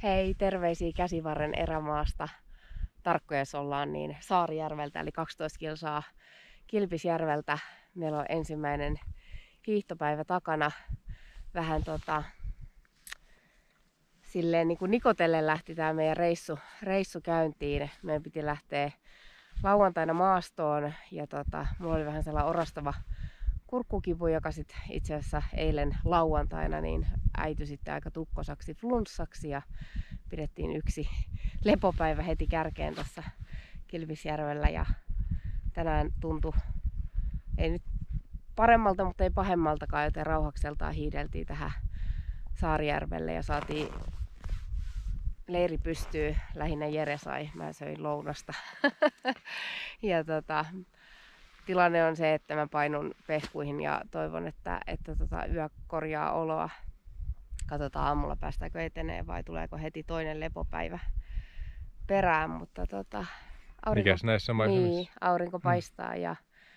Hei, terveisiä Käsivarren erämaasta. Tarkkoja jos ollaan, niin Saarijärveltä, eli 12 kilsaa Kilpisjärveltä. Meillä on ensimmäinen hiihtopäivä takana. Vähän silleen niin kuin nikotellen lähti tää meidän reissu käyntiin. Meidän piti lähteä lauantaina maastoon ja mulla oli vähän sellainen orastava kurkkukipu, joka sitten itse asiassa eilen lauantaina niin äityi sitten aika tukkosaksi flunssaksi ja pidettiin yksi lepopäivä heti kärkeen tuossa Kilpisjärvellä ja tänään tuntui, ei nyt paremmalta, mutta ei pahemmaltakaan, joten rauhakseltaan hiideltiin tähän Saarijärvelle ja saatiin leiri pystyy. Lähinnä Jere sai, mä söin lounasta. Ja tilanne on se, että mä painun pehkuihin ja toivon, että yö korjaa oloa. Katsotaan aamulla päästäänkö etenee vai tuleeko heti toinen lepopäivä perään, mutta aurinko, mikäs näissä maisemissa? Niin, aurinko paistaa ja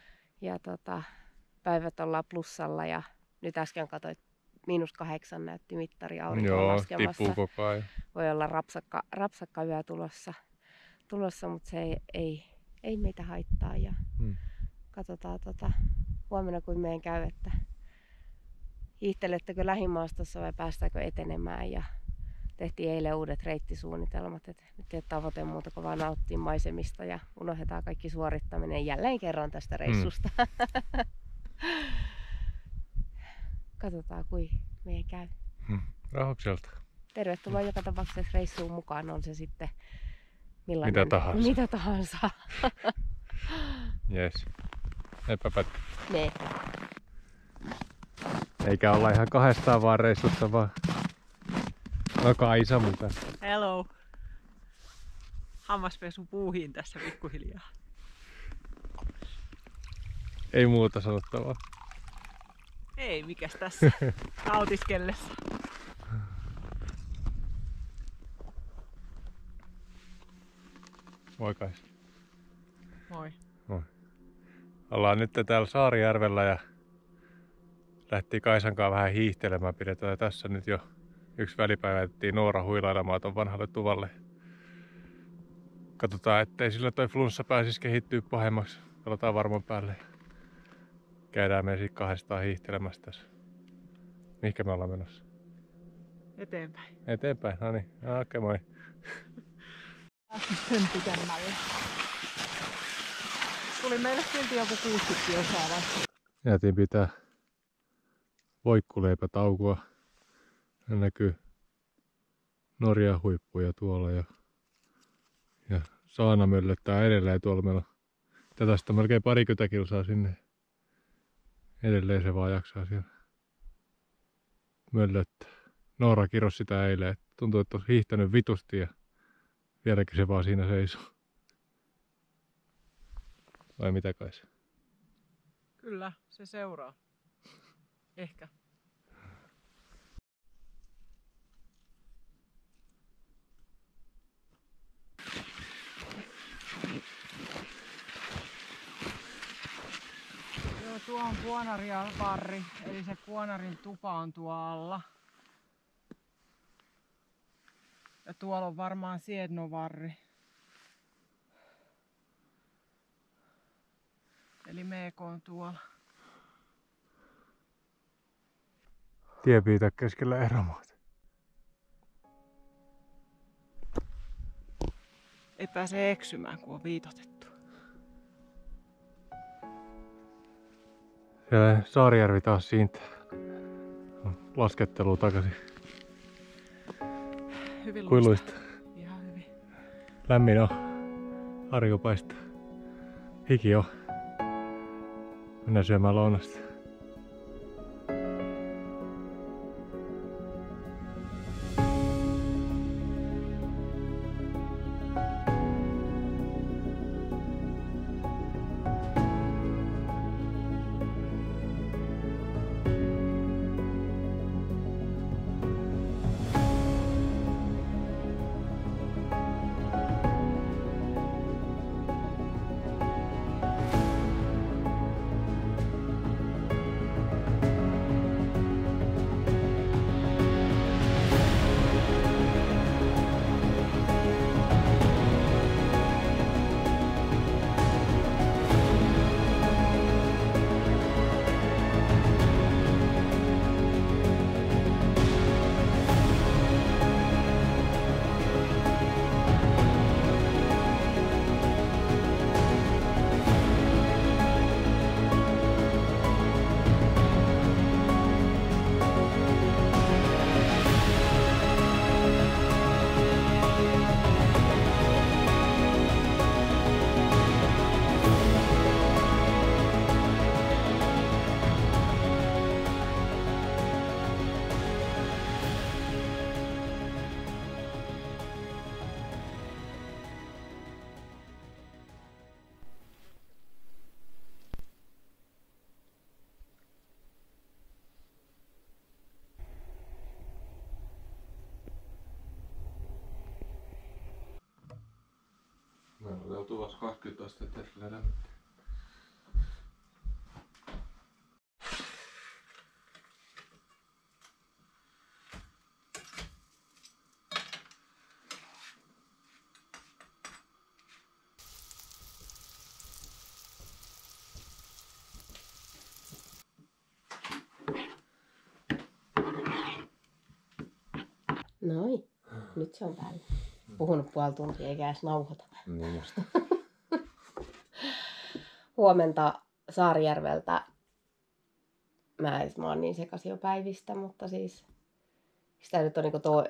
päivät ollaan plussalla ja nyt äsken katsoin, -8 näytti mittari, aurinko on laskemassa. Tippuu koko ajan. Voi olla rapsakka yö tulossa, mutta se ei meitä haittaa ja katsotaan huomenna kun meidän käy, että hiihtelettekö lähimaastossa vai päästäänkö etenemään ja tehtiin eilen uudet reittisuunnitelmat, että nyt ei ole tavoite muuta kuin vaan nauttia maisemista ja unohdetaan kaikki suorittaminen jälleen kerran tästä reissusta. Katsotaan kuin meidän käy. Rauhakselta. Tervetuloa joka tapauksessa reissuun mukaan, on se sitten mitä tahansa. Jes. Epäpättä. Ne. Eikä olla ihan kahdestaan vaan reissussa, vaan no Kaisa mukaan. Hello. Hammaspesu puuhiin tässä pikkuhiljaa. Ei muuta sanottavaa. Ei, mikäs tässä nautiskellessa. Moi Kaisa. Moi. Moi. Ollaan nyt täällä Saarijärvellä ja lähtiin Kaisankaan vähän hiihtelemään. Pidetään tässä nyt jo yksi välipäivä, jätettiin Noora huilailemaan ton vanhalle tuvalle. Katsotaan, ettei sillä toi flunssa pääsisi kehittyä pahemmaksi. Pelataan varman päälle. Käydään me sitten kahdestaan hiihtelemässä tässä. Mihinkä me ollaan menossa? Eteenpäin. Eteenpäin, no niin. Okei, moi. Sen pitemmälle. Tuli meille silti joku 60 kilsaa vasta. Jäätiin pitää voikkuleipätaukoa. Ja näkyy Norjan huippuja tuolla ja saana möllöttää edelleen tuolla. Meillä on tästä melkein 20 kilsaa sinne. Edelleen se vaan jaksaa siellä möllöttää. Noora kirosi sitä eilen. Tuntuu, että olisi hiihtänyt vitusti ja vieläkin se vaan siinä seisoo. Vai mitä kai se? Kyllä, se seuraa. Ehkä. Joo, tuo on Kuonaria-varri, eli se Kuonarin tupa on tuo alla. Ja tuolla on varmaan Siedno-varri. Eli Meeko on tuolla. Tiepiitä keskellä erämaata. Ei pääse eksymään, kun on viitotettu. Siellä Saarijärvi taas siitä. Laskettelua takaisin. Hyvin Kuiluista. Ihan hyvin. Lämmin on. Aurinko paistaa. Hiki on. Mennään syömään lounasta. tuvassa 20 astetta lämmintä. Noi, nyt se on päällä. Puhunut puoli tuntia eikä edes nauhoita. Niin just. Huomenta Saarijärveltä. Mä oon niin sekaisin jo päivistä, mutta siis sitä nyt on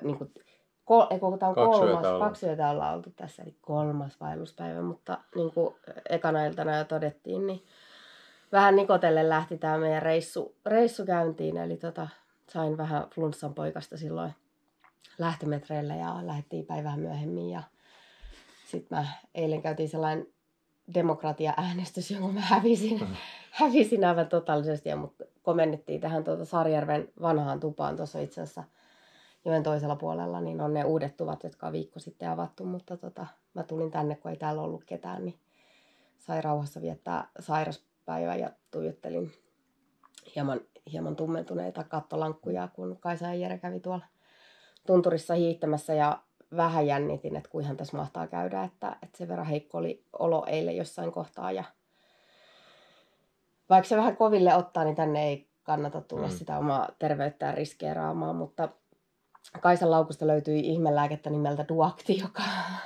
kaksi yötä ollaan oltu tässä, eli 3. vaelluspäivä, mutta kuin ekana iltana jo todettiin, niin vähän nikotellen lähti tää meidän reissu käyntiin, eli sain vähän flunssan poikasta silloin lähtömetreillä ja lähdettiin päivää myöhemmin ja sitten eilen käytiin sellainen demokratia-äänestys, jonka mä hävisin aivan totaalisesti ja mut komennettiin tähän Saarijärven vanhaan tupaan tuossa itse asiassa joen toisella puolella, niin on ne uudet tuvat, jotka on viikko sitten avattu, mutta mä tulin tänne, kun ei täällä ollut ketään, niin sai rauhassa viettää sairaspäivä ja tuijottelin hieman tummentuneita kattolankkuja, kun Kaisa ja Jere kävi tuolla tunturissa hiihtämässä ja vähän jännitin, että kuinhan tässä mahtaa käydä, että sen verran heikko oli olo eilen jossain kohtaa ja vaikka se vähän koville ottaa, niin tänne ei kannata tulla sitä omaa terveyttään riskeeraamaan, mutta Kaisan laukusta löytyi ihmelääkettä nimeltä Duakti, joka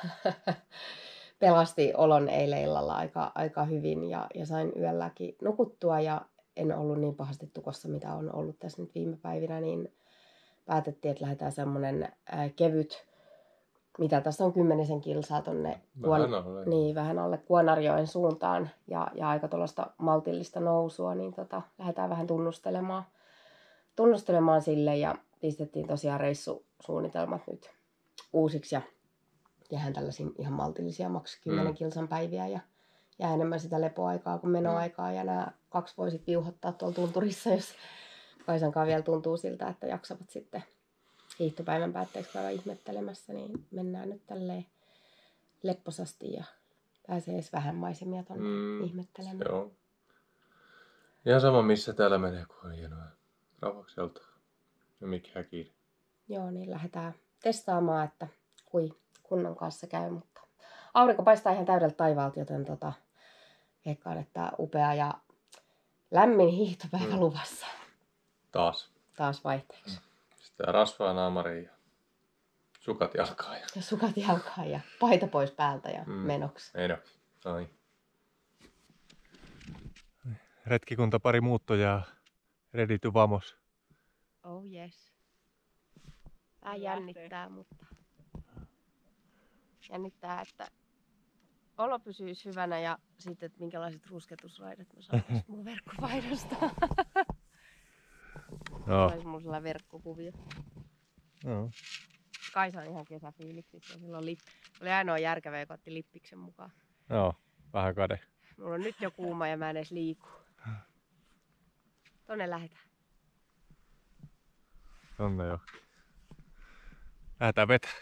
pelasti olon eilen illalla aika hyvin ja sain yölläkin nukuttua ja en ollut niin pahasti tukossa, mitä on ollut tässä nyt viime päivinä, niin päätettiin, että lähdetään semmoinen kevyt, mitä tässä on 10 kilsaa tonne vähän alle Kuonarjoen suuntaan ja aika tuollaista maltillista nousua, niin lähdetään vähän tunnustelemaan sille ja pistettiin tosiaan reissusuunnitelmat nyt uusiksi ja tehdään tällaisia ihan maltillisia maks 10 kilsan päiviä ja enemmän sitä lepoaikaa kuin menoaikaa ja nämä 2 voi sitten viuhottaa tuolla tunturissa, jos Kaisankaan vielä tuntuu siltä, että jaksavat sitten hiihtopäivän päätteeksi käydä ihmettelemässä, niin mennään nyt tälleen lepposasti ja pääsee edes vähän maisemia tonne ihmettelemään. Se on ihan sama missä täällä menee, kun on hienoa rauhakselta ja mikään kiire. Joo, niin lähdetään testaamaan, että kunnon kanssa käy, mutta aurinko paistaa ihan täydeltä taivaalta, joten veikkaan, että upea ja lämmin hiihtopäivä luvassa. Taas vaihteeksi. Sitten rasvaa naamariin ja sukat jalkaan. Ja sukat jalkaan ja paita pois päältä ja menoksi. Ai. Retkikunta pari muuttojaa. Ready to vamos. Oh yes. Tää jännittää, mutta jännittää, että olo pysyisi hyvänä ja sitten, että minkälaiset rusketusraidat mä saan mun verkkopaidasta. No. Se olisi mun sellainen verkkokuvio. No. Kaisa on ihan kesäfiiliksissä. Silloin oli ainoa järkevä, joka otti lippiksen mukaan. Joo, vähän kade. Mulla on nyt jo kuuma ja mä en edes liiku. Tonne lähdetään. Tonne jo. Lähdetään vetää.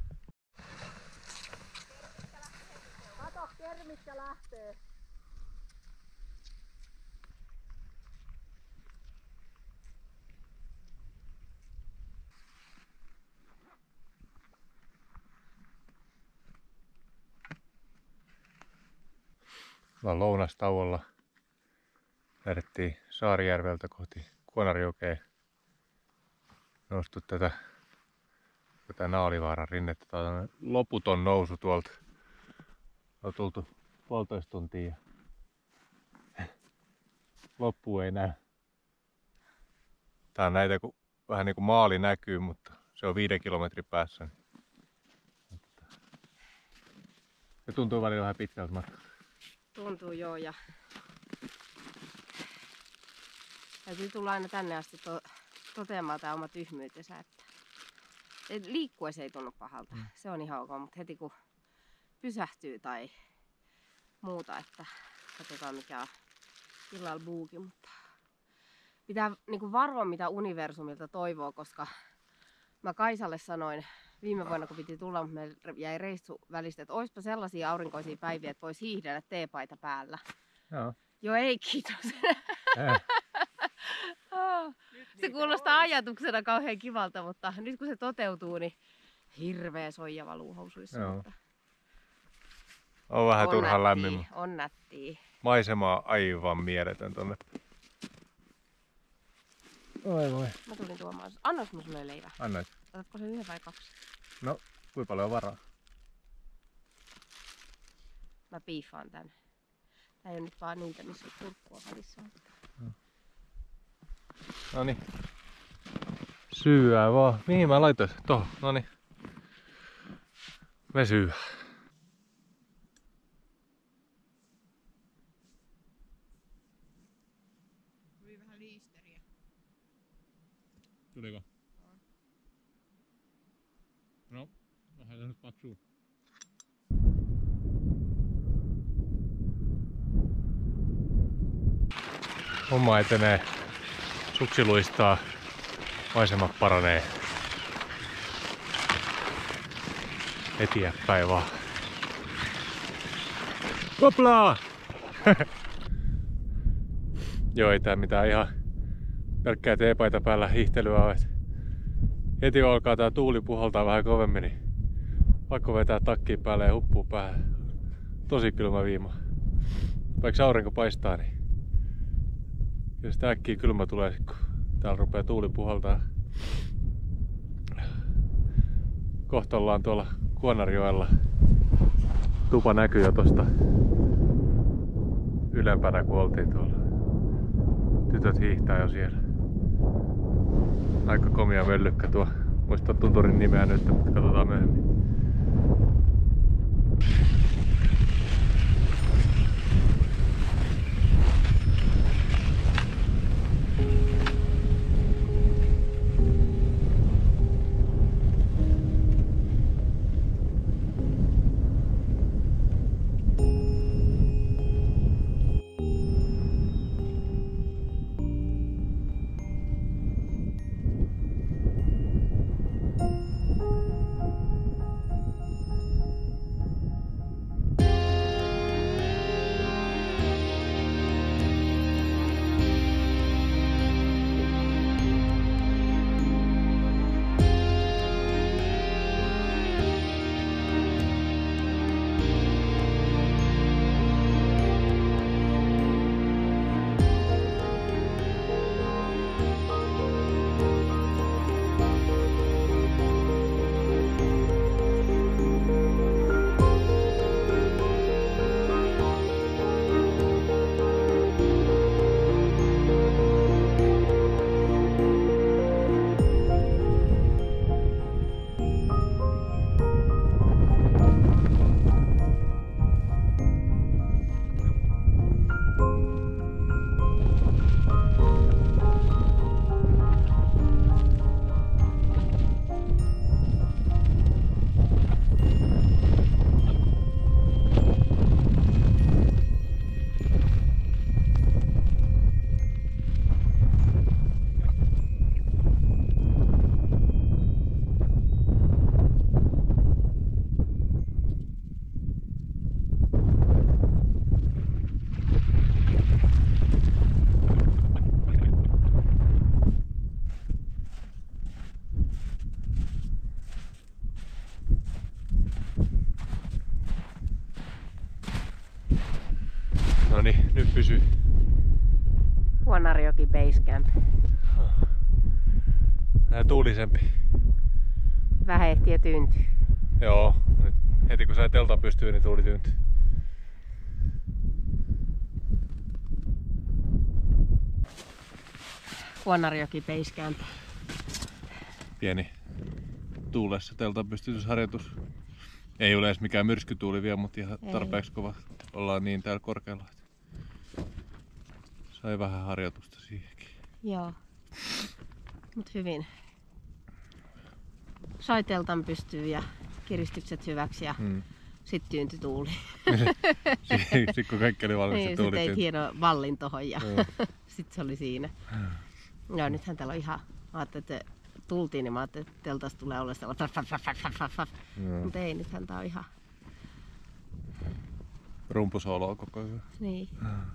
Kato, kermitkä lähtee. Ollaan lounastauolla. Lähdettiin Saarijärveltä kohti Kuonarjokea. Noustu tätä Naalivaaran rinnettä. Tää on loputon nousu tuolta. On tultu 1,5 tuntia. Loppu ei näy. Tää on näitä, kun vähän niin kuin maali näkyy, mutta se on 5 kilometrin päässä. Se tuntuu välillä vähän pitkältä matkalta. Tuntuu joo ja täytyy tulla aina tänne asti toteamaan tämä oma tyhmyytensä, että liikkuessa ei tunnu pahalta. Se on ihan ok, mutta heti kun pysähtyy tai muuta, että katsotaan mikä on illalla buuki, mutta pitää niinku varoa mitä universumilta toivoo, koska mä Kaisalle sanoin viime vuonna kun piti tulla, mutta meillä jäi reissu välistä, että oispa sellaisia aurinkoisia päiviä, että voisi hiihdellä teepaita päällä. Joo. Joo, ei kiitos. Se kuulostaa ajatuksena kauhean kivalta, mutta nyt kun se toteutuu, niin hirveä soija valuu housuissa. Joo. Mutta On vähän turhan lämmin. On nättiä. Maisema on aivan mieletön tonne. Oi voi. Mä tulin tuomaan. Annois mä sulle leivä? Annoit. Otatko se 1 vai 2? No, kuinka paljon on varaa? Mä piifaan tän. Tää ei oo nyt vaan niitä, missä on kurkkua välissä. Noniin. Syyää vaan. Mihin mä laitoin? Tohon. Noniin. Me syyää. Tuli vähän liisteriä. Tuliko? No, vähän se nyt paksuu. Homma etenee. Suksi luistaa. Maisemat paranee. Eteenpäin vaan. Hoplaa! Joo, ei tää mitään ihan pelkkää teepaita päällä hiihtelyä ole. Heti kun alkaa tää tuuli puhaltaa vähän kovemmin, niin pakko vetää takkiin päälle ja huppuu päähän. Tosi kylmä viima. Vaikka aurinko paistaa, niin kyllä sitä äkkiä kylmä tulee, kun täällä rupeaa tuuli puhaltaa. Kohta ollaan tuolla Kuonarjoella. Tupa näkyy jo tosta ylempänä, kun oltiin tuolla. Tytöt hiihtää jo siellä. Aika komia möllykkä tuo. Muista tunturin nimeä nyt, mutta katsotaan myöhemmin. Noniin, nyt pysyy. Kuonarjoki Base Camp. Vähän tuulisempi. Vähän ehtiä tyyntyy. Joo, nyt heti kun sai teltan pystyyn, niin tuuli tyyntyy. Kuonarjoki Base Camp. Pieni tuulessa teltan pystytysharjoitus. Ei ole edes mikään myrskytuuli vielä, mutta ihan tarpeeksi kova. Ollaan niin täällä korkealla. Sai vähän harjoitusta siihenkin. Joo. Mut hyvin. Sai teltan pystyyn ja kiristykset hyväksi ja sit tyyntyi tuuli. Sitten kun kaikki oli valmis, niin, se tuuli teit tyyntyi. hieno vallin tohon ja sit se oli siinä. Joo, nythän täällä on ihan, ajattelin, että tultiin, niin mä ajattelin, että teltasta tulee olla sellaista mutta ei, nythän tää on ihan... Rumpusooloa koko ajan. Niin.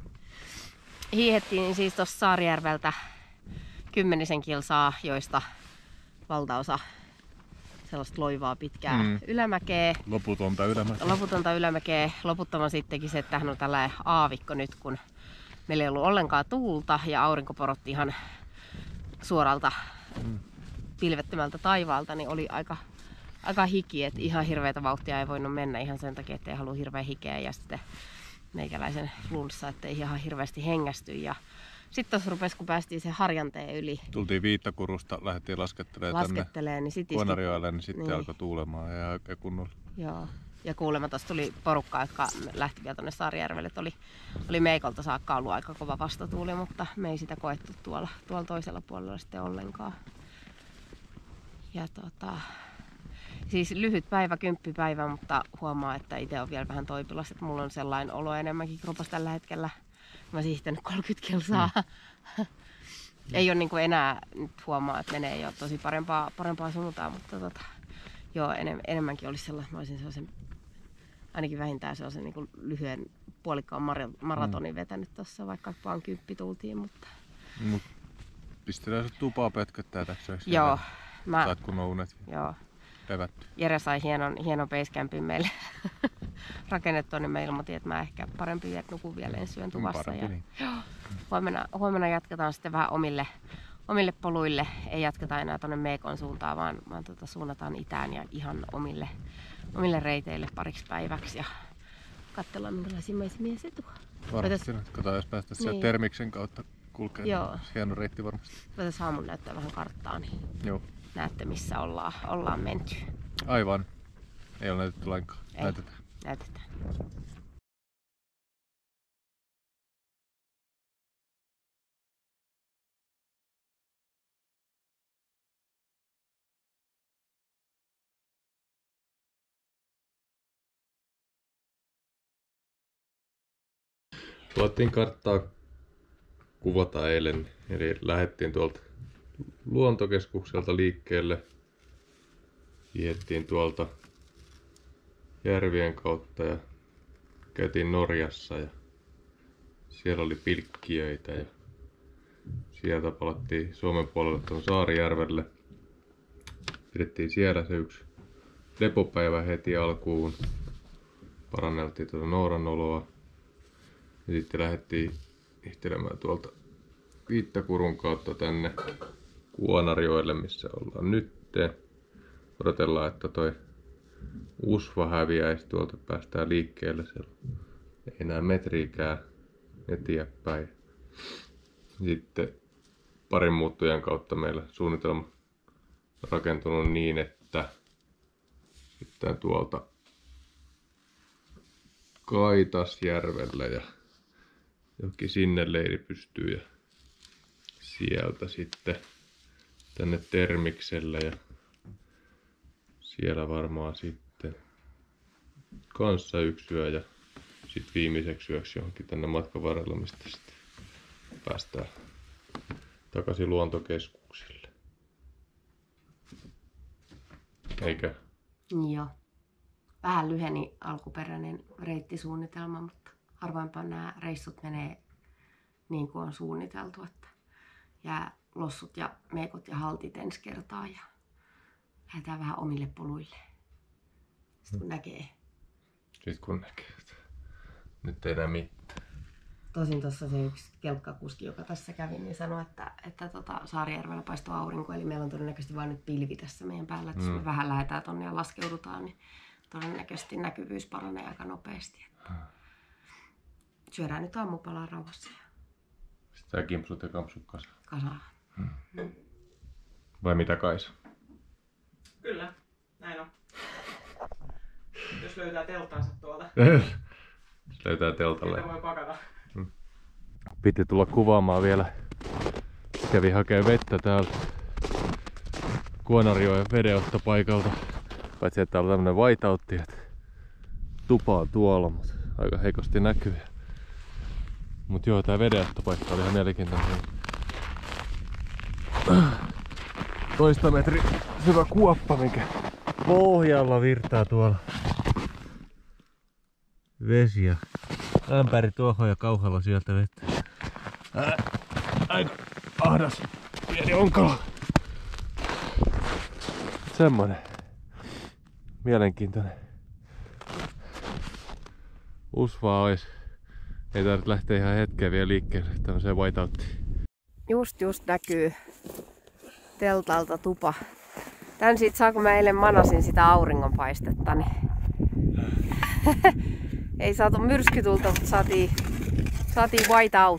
Hiihettiin siis tuossa Saarijärveltä 10 kilsaa, joista valtaosa sellaista loivaa pitkää ylämäkeä. Loputonta ylämäkeä. Loputtoman sittenkin se, että tähän on tällainen aavikko nyt, kun meillä ei ollut ollenkaan tuulta ja aurinko porotti ihan suoralta pilvettömältä taivaalta, niin oli aika hiki, että ihan hirveätä vauhtia ei voinut mennä ihan sen takia, että ei halua hirveä hikeä ja sitten meikäläisen flunssa, ettei ihan hirveästi hengästy. Ja sitten tuossa rupesi, kun päästiin sen Harjanteen yli. Tultiin Viittakurusta, lähdettiin laskettelemaan tänne niin Kuonarjoelle, niin sitten alkoi tuulemaan ja oikein kunnolla. Joo. Ja kuulemma tuossa tuli porukkaa, jotka lähti vielä tuonne Saarijärvelle. Oli Meikolta saakka ollut aika kova vastatuuli, mutta me ei sitä koettu tuolla toisella puolella sitten ollenkaan. Ja siis lyhyt päivä, 10 päivä, mutta huomaa, että itse on vielä vähän toipulas, että mulla on sellainen olo enemmänkin kropassa tällä hetkellä. Mä siihtänyt 30 kilsaa. Ei ole niin kuin enää, nyt huomaa, että menee jo tosi parempaa suuntaan, mutta joo, enemmänkin olisi sellainen, mä olisin sellaisen, ainakin vähintään sellaisen niin kuin lyhyen puolikkaan maratonin vetänyt tuossa, vaikka vaan 10 tultiin, mutta... Pistetään se tupaa pötköttää tässä. Joo. Saat kunnon unet. Joo. Levätty. Jere sai hienon basecampin meille rakennettua, niin me ilmoitin, että mä ehkä parempi nukun vielä ensi yön tuvassa. Ja huomenna jatketaan sitten vähän omille poluille. Ei jatketa enää tuonne Meekon suuntaan, vaan suunnataan itään ja ihan omille reiteille pariksi päiväksi. Ja katsellaan, minkälaisia maisemia se tuo. Varmasti. Katsotaan, jos päästä sieltä Termiksen kautta kulkee. Joo. Hieno reitti varmasti. Voitaisiin aamun näyttää vähän karttaa, niin joo. Näette missä ollaan menty. Aivan. Ei ole näytetty lainkaan. Ei. Näytetään. Luottiin karttaa kuvata eilen, eli lähdettiin tuolta luontokeskukselta liikkeelle. Hiihettiin tuolta järvien kautta ja käytiin Norjassa ja siellä oli pilkkiöitä ja sieltä palattiin Suomen puolelle tuon Saarijärvelle. Pidettiin siellä se yksi lepopäivä heti alkuun. Paranneltiin tuota nouranoloa ja sitten lähdettiin ihtelemään tuolta Viittakurun kautta tänne Kuonarjoelle, missä ollaan nytten. Odotellaan, että toi usva häviäisi tuolta, päästään liikkeelle. Siellä ei enää metriikään eteenpäin. Sitten parin muuttujan kautta meillä suunnitelma rakentunut niin, että sitten tuolta Kaitasjärvelle ja johonkin sinne leiri pystyy ja sieltä sitten tänne Termikselle ja siellä varmaan sitten kanssa yksi yö ja sitten viimeiseksi yöksi johonkin tänne matkan varrella, mistä sitten päästään takaisin luontokeskuksille. Eikö? Joo. Vähän lyheni alkuperäinen reittisuunnitelma, mutta harvoinpa nämä reissut menee niin kuin on suunniteltu, että jää lossut ja meekot ja haltit ensi kertaa ja lähdetään vähän omille poluille. Sitten kun näkee. Sitten kun näkee, että nyt ei enää mitään. Tosin tuossa se yksi kelkkakuski, joka tässä kävi, niin sanoi, että Saarijärvellä paistoi aurinko, eli meillä on todennäköisesti vain nyt pilvi tässä meidän päällä. Että jos me vähän lähdetään tonne ja laskeudutaan, niin todennäköisesti näkyvyys paranee aika nopeasti. Syödään nyt aamupalaa rauhassa. Sitten kimpsut ja kampsut Kasaan. Vai mitä Kaisa? Kyllä, näin on. Jos löytää teltansa tuolta. Jos löytää teltalle. Sieltä voi pakata. Piti tulla kuvaamaan vielä. Kävi hakee vettä täällä Kuonarjoen vedenottopaikalta. Paitsi että täällä on tämmönen whiteoutti, että tupa on tuolla, mutta aika heikosti näkyy. Mut joo, tää vedenottopaikka oli ihan mielenkiintoinen. toista metri syvä kuoppa, mikä pohjalla virtaa tuolla. Vesi ja ämpäri tuohon ja kauhalla sieltä vettä. Aika ahdas pieni onkalo. Semmonen mielenkiintoinen. Usvaa ois. Ei tarvitse lähteä ihan hetkeä vielä liikkeelle tämmöiseen whiteouttiin. Just näkyy teltalta tupa. Tän siitä saa, kun mä eilen manasin sitä auringonpaistetta, niin ei saatu myrskytulta, mutta saatiin white out.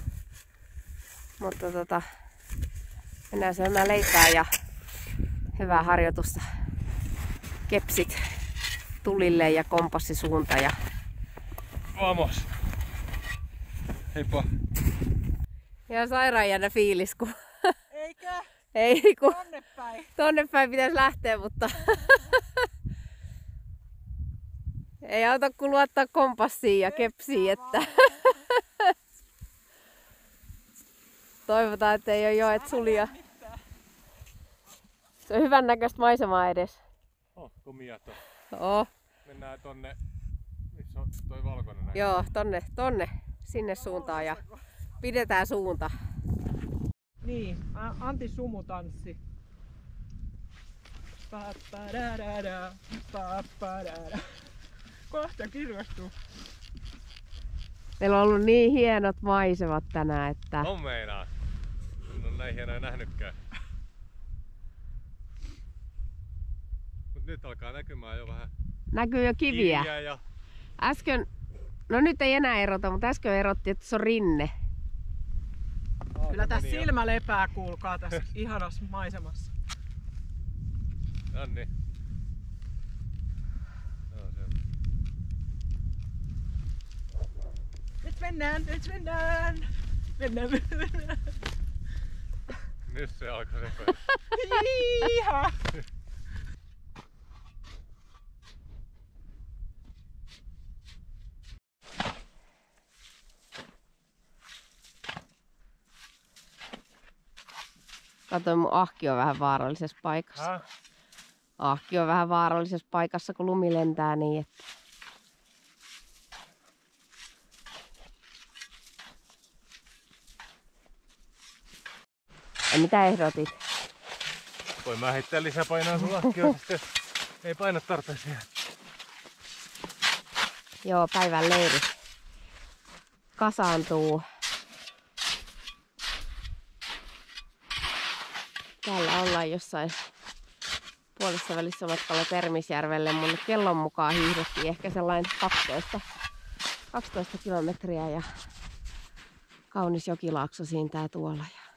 Mutta mennään syömään leipää ja hyvää harjoitusta. Kepsit tulille ja kompassisuunta ja Vamos! Heippa! ihan sairaan jännä fiilis, kun Eikö? ei kun Tonne päin. tonne päin pitäisi lähteä, mutta ei auta kun luottaa kompassiin ja kepsiin, että toivotaan, että ei ole joet sulia. Se on hyvän näköistä maisemaa edes. Komia tuo. Oo. Mennään tonne, missä on toi valkoinen näkö. Joo, tonne, sinne suuntaan ja pidetään suunta. Niin, anti-sumutanssi. Kohta kirjastuu. Meillä on ollut niin hienot maisemat tänään, että On meinaa. En ole näin hienoja nähnytkään. Mut nyt alkaa näkymään jo vähän näkyy jo kiviä. kiviä ja Äsken, no nyt ei enää erota, mutta äsken erotti, että se on rinne. Kyllä tässä silmä lepää, kuulkaa tässä ihanassa maisemassa. Anni. Joo, se on. Nyt mennään. Nyt se alkoi repäillä. Iiha! Katsoin, mun ahki on vähän vaarallisessa paikassa. Ahki on vähän vaarallisessa paikassa, kun lumi lentää niin, että ja mitä ehdotit? Voi mä heittää lisäpainoa sun lahkioon, sitten ei paina tarpeeksi. Joo, päivän leiri kasaantuu. Täällä ollaan jossain puolessa välissä matkalla Termisjärvelle. Mun kellon mukaan hiihdettiin ehkä sellainen 12 kilometriä ja kaunis jokilaakso siintää tuolla. Ja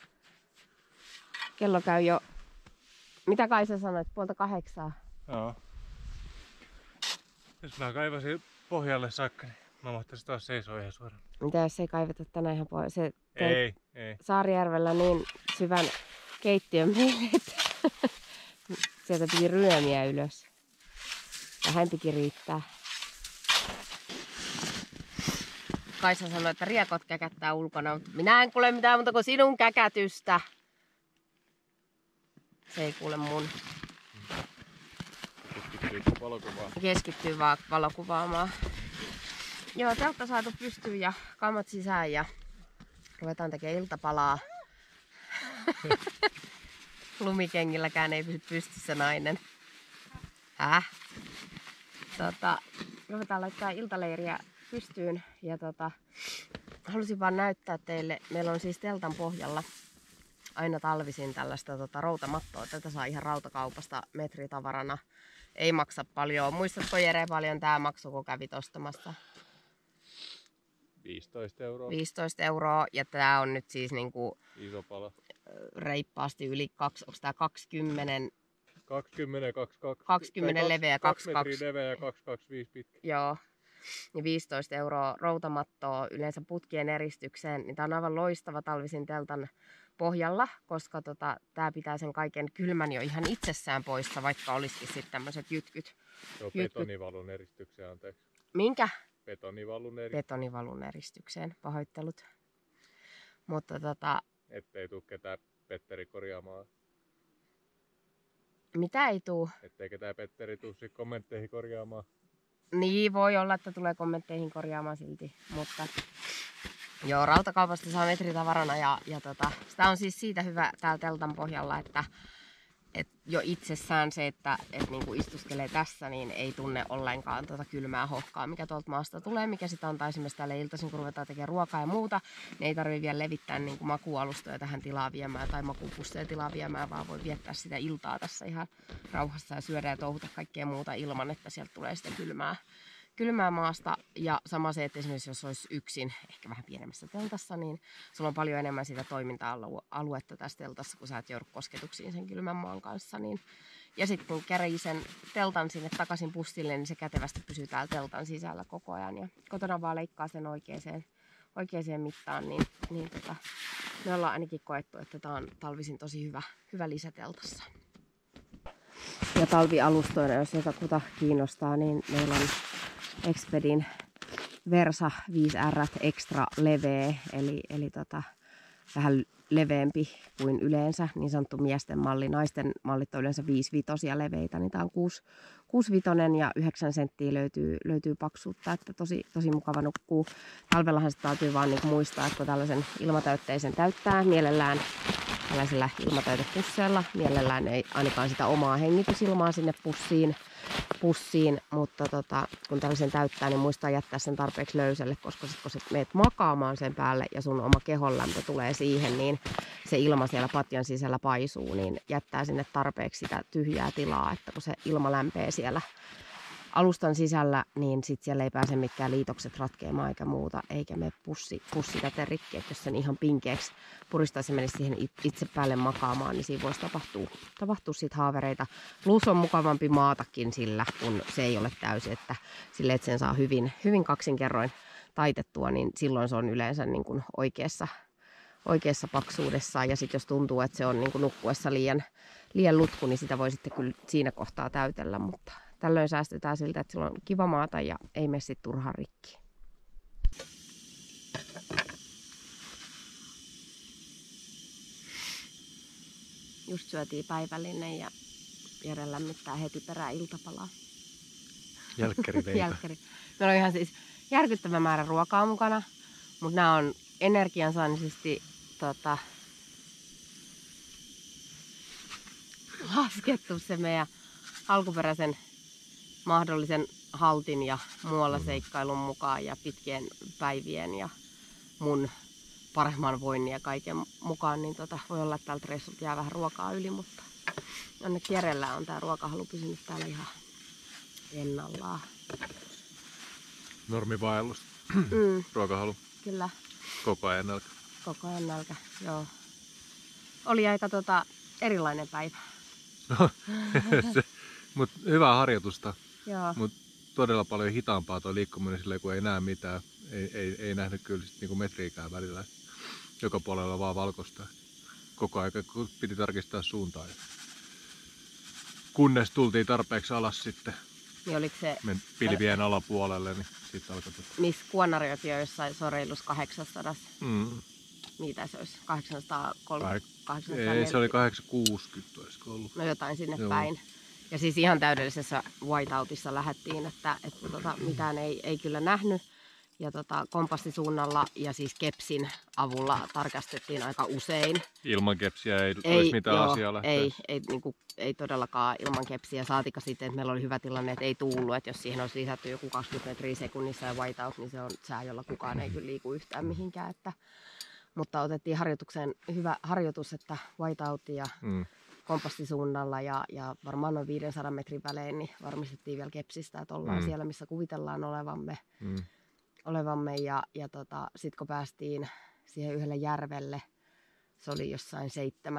kello käy jo, mitä Kaisa sanoit, 7:30? Joo. Jos mä kaivasin pohjalle saakka, niin mä mahtaisin taas seisoo ihan suoraan. Mitä jos ei kaiveta tänään ihan pois? Se Ei. Saarijärvellä niin syvän keittiön meille, että sieltä piti ryömiä ylös. Vähän piti riittää. Kaisa sanoi, että riekot käkättää ulkona, mutta minä en kuule mitään muuta kuin sinun käkätystä. Se ei kuule mun. Keskittyy vaan valokuvaamaan. Joo, teltta saatu pystyyn ja kammat sisään ja ruvetaan tekemään iltapalaa. Lumikengilläkään ei pysy pystyssä nainen. Ruvetaan laittaa iltaleiriä pystyyn ja halusin vaan näyttää teille. Meillä on siis teltan pohjalla aina talvisin tällaista routamattoa. Tätä saa ihan rautakaupasta metritavarana. Ei maksa paljon. Muistatko Jere paljon tää maksoi, kun kävit ostamassa? 15 €. 15 € ja tää on nyt siis niinku Iso pala. reippaasti yli 2, onko tää 20? 20 leveä, 2 metriä leveä ja 2,25 pitkä. Joo. Niin 15 € routamattoa yleensä putkien eristykseen. Niin tää on aivan loistava talvisin teltan pohjalla, koska tää pitää sen kaiken kylmän jo ihan itsessään poissa, vaikka olisikin sitten tämmöiset jytkyt. Joo, betonivalun eristykseen, anteeksi. Minkä? Betonivalun eristykseen, pahoittelut. Mutta ettei tuu ketään Petteri korjaamaan. Mitä ei tuu? Etteikö tää Petteri tuu sit kommentteihin korjaamaan? Niin, voi olla, että tulee kommentteihin korjaamaan silti, mutta joo, rautakaupasta saa metritavarana ja sitä on siis siitä hyvä täällä teltan pohjalla, että jo itsessään se, että niinku istuskelee tässä, niin ei tunne ollenkaan kylmää hohkaa, mikä tuolta maasta tulee, mikä sitä antaa esimerkiksi täällä iltaisin, kun ruvetaan tekemään ruokaa ja muuta, niin ei tarvitse vielä levittää niinku makualustoja tähän tilaa viemään tai makupusseja tilaa viemään, vaan voi viettää sitä iltaa tässä ihan rauhassa ja syödä ja touhuta kaikkea muuta ilman, että sieltä tulee sitä kylmää maasta. Ja sama se, että esimerkiksi jos olisi yksin, ehkä vähän pienemmässä teltassa, niin sulla on paljon enemmän sitä toiminta-aluetta tässä teltassa, kun sä et joudu kosketuksiin sen kylmän maan kanssa. Niin. Ja sitten kun kärii sen teltan sinne takaisin pussille, niin se kätevästi pysyy täällä teltan sisällä koko ajan. Ja kotona vaan leikkaa sen oikeaan mittaan, niin me ollaan ainakin koettu, että tää on talvisin tosi hyvä lisä teltassa. Ja talvialustoina, jos jotakuta kiinnostaa, niin meillä on Expedin Versa 5R extra leveä, eli vähän leveämpi kuin yleensä, niin sanottu miesten malli. Naisten mallit on yleensä 5-vitosia leveitä, niin tää on 6-vitonen ja 9 senttiä löytyy paksuutta, että tosi mukava nukkuu. Talvellahan sitä täytyy vaan niin muistaa, että kun tällaisen ilmatäytteisen täyttää mielellään tällaisella ilmatäytepusseella, mielellään ei ainakaan sitä omaa hengitysilmaa sinne pussiin, mutta kun tällaisen täyttää, niin muistaa jättää sen tarpeeksi löysälle, koska sit kun sä meet makaamaan sen päälle ja sun oma kehonlämpö tulee siihen, niin se ilma siellä patjan sisällä paisuu, niin jättää sinne tarpeeksi sitä tyhjää tilaa, että kun se ilma lämpee siellä alustan sisällä, niin sit siellä ei pääse mikään liitokset ratkeamaan eikä muuta, eikä mene pussi täten rikki, että jos sen ihan pinkeeksi puristaisi ja menisi siihen itse päälle makaamaan, niin siinä voisi tapahtua sit haavereita. Plus on mukavampi maatakin sillä, kun se ei ole täysi, että sille, että sen saa hyvin kaksinkerroin taitettua, niin silloin se on yleensä niin kuin oikeassa paksuudessa. Ja sitten jos tuntuu, että se on niin kuin nukkuessa liian lutku, niin sitä voi sitten kyllä siinä kohtaa täytellä, mutta tällöin säästetään siltä, että sillä on kiva maata ja ei mene sitten turhaan rikki. Just syötiin päivällinen ja Jere lämmittää heti perään iltapalaa. Jälkkärileipä. Jälkkäri. Meillä on ihan siis järkyttävä määrä ruokaa mukana, mutta nämä on energiansaannisesti laskettu se meidän alkuperäisen mahdollisen haltin ja muualla seikkailun mukaan ja pitkien päivien ja mun paremman voinnin ja kaiken mukaan, niin voi olla, että tältä reissulta jää vähän ruokaa yli, mutta onneksi Jerellä on tää ruokahalu pysynyt täällä ihan ennallaan. Normivaellus. Ruokahalu. Kyllä. Koko ajan nälkä. Koko ajan nälkä, joo. Oli aika erilainen päivä. Mut hyvää harjoitusta. Joo. Mut todella paljon hitaampaa tuo liikkuminen silleen, kun ei näe mitään. Ei nähnyt kyllä niinku metriikään välillä. Joka puolella vaan valkoista. Koko ajan piti tarkistaa suuntaa. Kunnes tultiin tarpeeksi alas sitten. Niin oliko se pilvien alapuolelle, niin sitten alkoi missä Kuonariot jo jossain soreilus 800. Mitä se olisi? 830? Ei, se oli 860 olisiko ollut. No jotain sinne Joo. päin. Ja siis ihan täydellisessä whiteoutissa lähdettiin, että mitään ei kyllä nähnyt. Ja kompassisuunnalla ja siis kepsin avulla tarkastettiin aika usein. Ilman kepsiä ei olisi mitään asiaa lähteä. Ei todellakaan ilman kepsiä. Saatika sitten, että meillä oli hyvä tilanne, että ei tuullut. Että jos siihen olisi lisätty joku 20 metriä sekunnissa ja whiteout, niin se on sää, jolla kukaan ei kyllä liiku yhtään mihinkään. Mutta otettiin harjoitukseen hyvä harjoitus, että whiteout ja kompassisuunnalla ja varmaan noin 500 metrin välein, niin varmistettiin vielä kepsistä, että ollaan siellä, missä kuvitellaan olevamme ja sitten kun päästiin siihen yhdelle järvelle, se oli jossain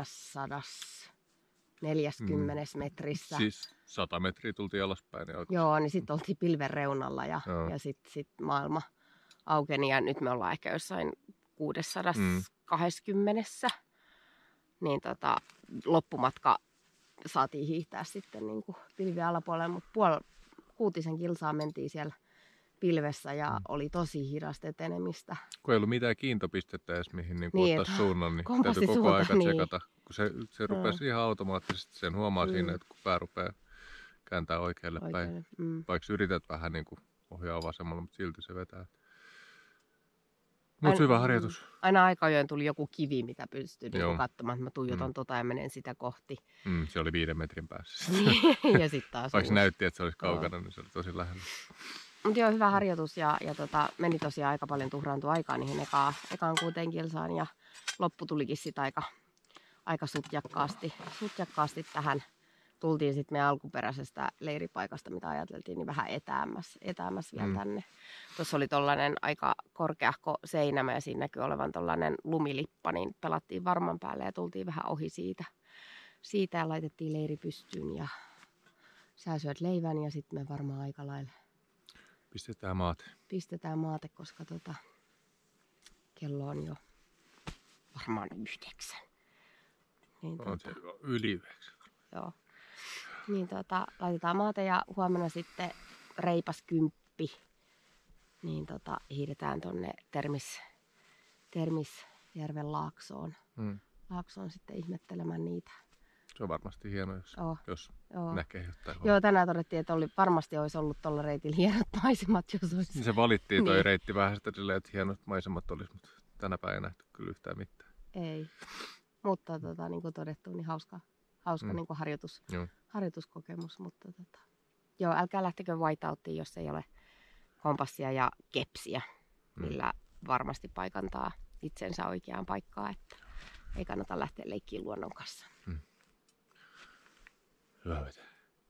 740 metrissä. Siis 100 metriä tultiin alaspäin. Joo, niin sitten oltiin pilven reunalla ja sitten maailma aukeni ja nyt me ollaan ehkä jossain 620. Niin loppumatka saatiin hiihtää sitten niin kuin pilvien alapuolelle, mutta 6 kilsaa mentiin siellä pilvessä ja oli tosi hidasta etenemistä. Kun ei ollut mitään kiintopistettä edes mihin niin ottaa suunnan, niin täytyy koko aika tsekata. kun se rupesi ihan automaattisesti, sen huomaa siinä, että kun pää rupeaa kääntää oikealle päin. Vaikka yrität vähän niin kuin ohjaa vasemmalla, mutta silti se vetää. Mutta hyvä harjoitus. Aina aika ajoin tuli joku kivi, mitä pystyi niin katsomaan, että mä tuijotan ja menen sitä kohti. Se oli 5 metrin päässä. Ja sitten taas vaikka näytti, että se olisi kaukana, niin se oli tosi lähellä. Mutta joo, hyvä harjoitus ja meni tosiaan aika paljon tuhraantua aikaa niihin ekaan 6 kilsaan ja loppu tulikin sitten aika sutjakkaasti tähän. Tultiin sitten meidän alkuperäisestä leiripaikasta, mitä ajateltiin, niin vähän etäämmäs vielä tänne. Tuossa oli tollainen aika korkeahko seinämä ja siinä näkyy olevan tollainen lumilippa, niin pelattiin varman päälle ja tultiin vähän ohi siitä ja laitettiin leiri pystyyn ja sä syöt leivän ja sitten me varmaan aika lailla pistetään maate, koska kello on jo varmaan 9. Niin, on se yli 9. Joo. Niin laitetaan maate ja huomenna sitten reipas 10. Niin hiidetään tonne Termisjärven laaksoon. Laaksoon sitten ihmettelemään niitä. Se on varmasti hieno, jos näkee jotain. Joo, tänään todettiin, että varmasti olisi ollut tuolla reitillä hienot maisemat, jos olisi. Se valittiin toi reitti vähän sitä silleen, että hienot maisemat olisi, mutta tänä päivänä ei nähty kyllä yhtään mitään. Ei, mutta niin kuin todettu, niin hauska niin kuin harjoituskokemus. Mutta joo, älkää lähtekö whiteouttiin, jos ei ole kompassia ja kepsiä, millä varmasti paikantaa itsensä oikeaan paikkaan, että ei kannata lähteä leikkiin luonnon kanssa. Hyvä vetää.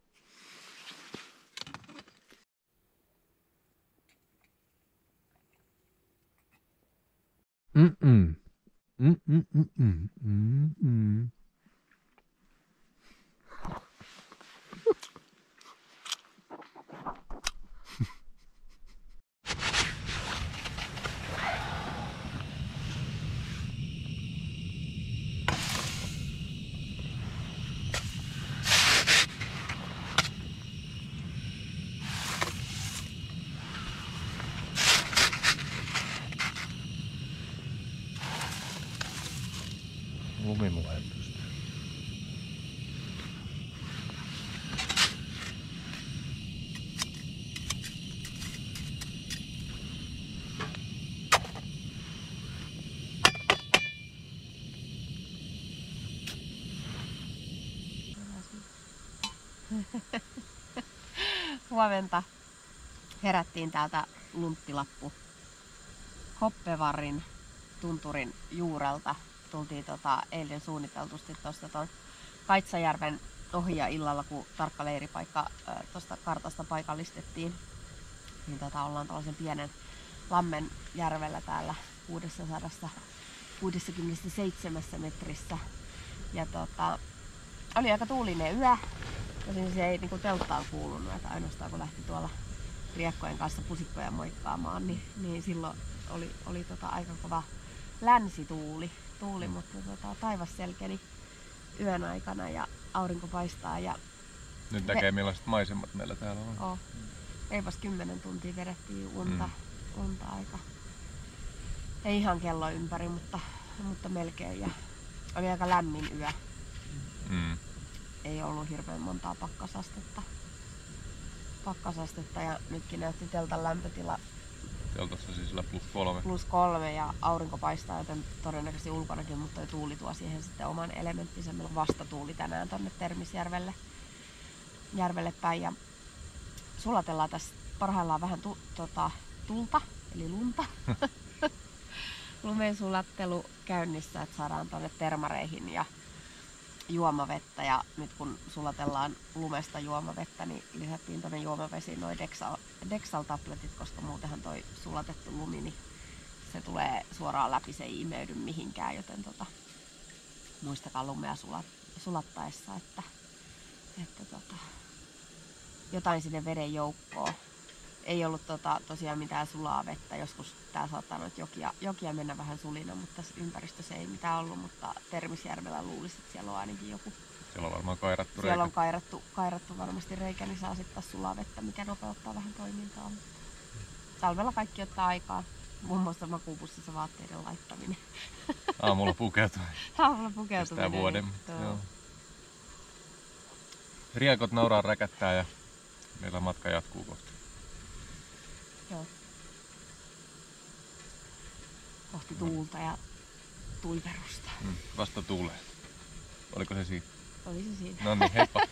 Lumimuhennusta. Huomenta. Herättiin täältä Lunttilappu Hoppevarrin tunturin juurelta. Tultiin eilen suunniteltusti tuosta Kaitsajärven ohi ja illalla, kun tarkka leiripaikka tuosta kartasta paikallistettiin, niin ollaan tällaisen pienen lammen järvellä täällä 667 metrissä. Ja oli aika tuulinen yö. Tosin se ei niinku telttaan kuulunut, että ainoastaan kun lähti tuolla riekkojen kanssa pusikkoja moikkaamaan, niin silloin oli aika kova länsituuli, mutta taivas selkeni yön aikana ja aurinko paistaa. Ja nyt näkee millaiset maisemat meillä täällä on. Reipas 10 tuntia vedettiin unta aika. Ei ihan kello ympäri, mutta melkein. Ja oli aika lämmin yö. Ei ollut hirveän montaa pakkasastetta ja nytkin näytti teltan lämpötila. Teltassa siis +3 ja aurinko paistaa, joten todennäköisesti ulkonakin, mutta toi tuuli tuo siihen sitten oman elementtinsä. Meillä on vastatuuli tänään tonne Termisjärvelle päin ja sulatellaan tässä parhaillaan vähän tulta, eli lunta. Lumen sulattelu käynnissä, että saadaan tonne termareihin ja juomavettä ja nyt kun sulatellaan lumesta juomavettä, niin lisättiin tuonne juomavesiin noin Dexal-tabletit, koska muutenhan toi sulatettu lumi, niin se tulee suoraan läpi, se ei imeydy mihinkään, joten muistakaa lumea sulattaessa, että jotain sinne veden joukkoon. Ei ollut tosiaan mitään sulaa vettä, joskus tää saattaa noita jokia mennä vähän sulina, mutta tässä ympäristössä ei mitään ollut, mutta Termisjärvellä luulisi, että siellä on ainakin joku. Siellä on varmaan kairattu reikä. Siellä on kairattu varmasti reikä, niin saa sitten sulaa vettä, mikä nopeuttaa vähän toimintaa. Talvella kaikki ottaa aikaa. muun muassa makuupussissa vaatteiden laittaminen. Aamulla pukeutuminen. Aamulla pukeutuminen. Kestää vuoden. Joo. Riekot nauraa räkättää ja meillä matka jatkuu kohti. Joo. Kohti tuulta ja tuiverusta. Vasta tuulee. Oliko se siinä? Oli se siinä. No niin, heippa.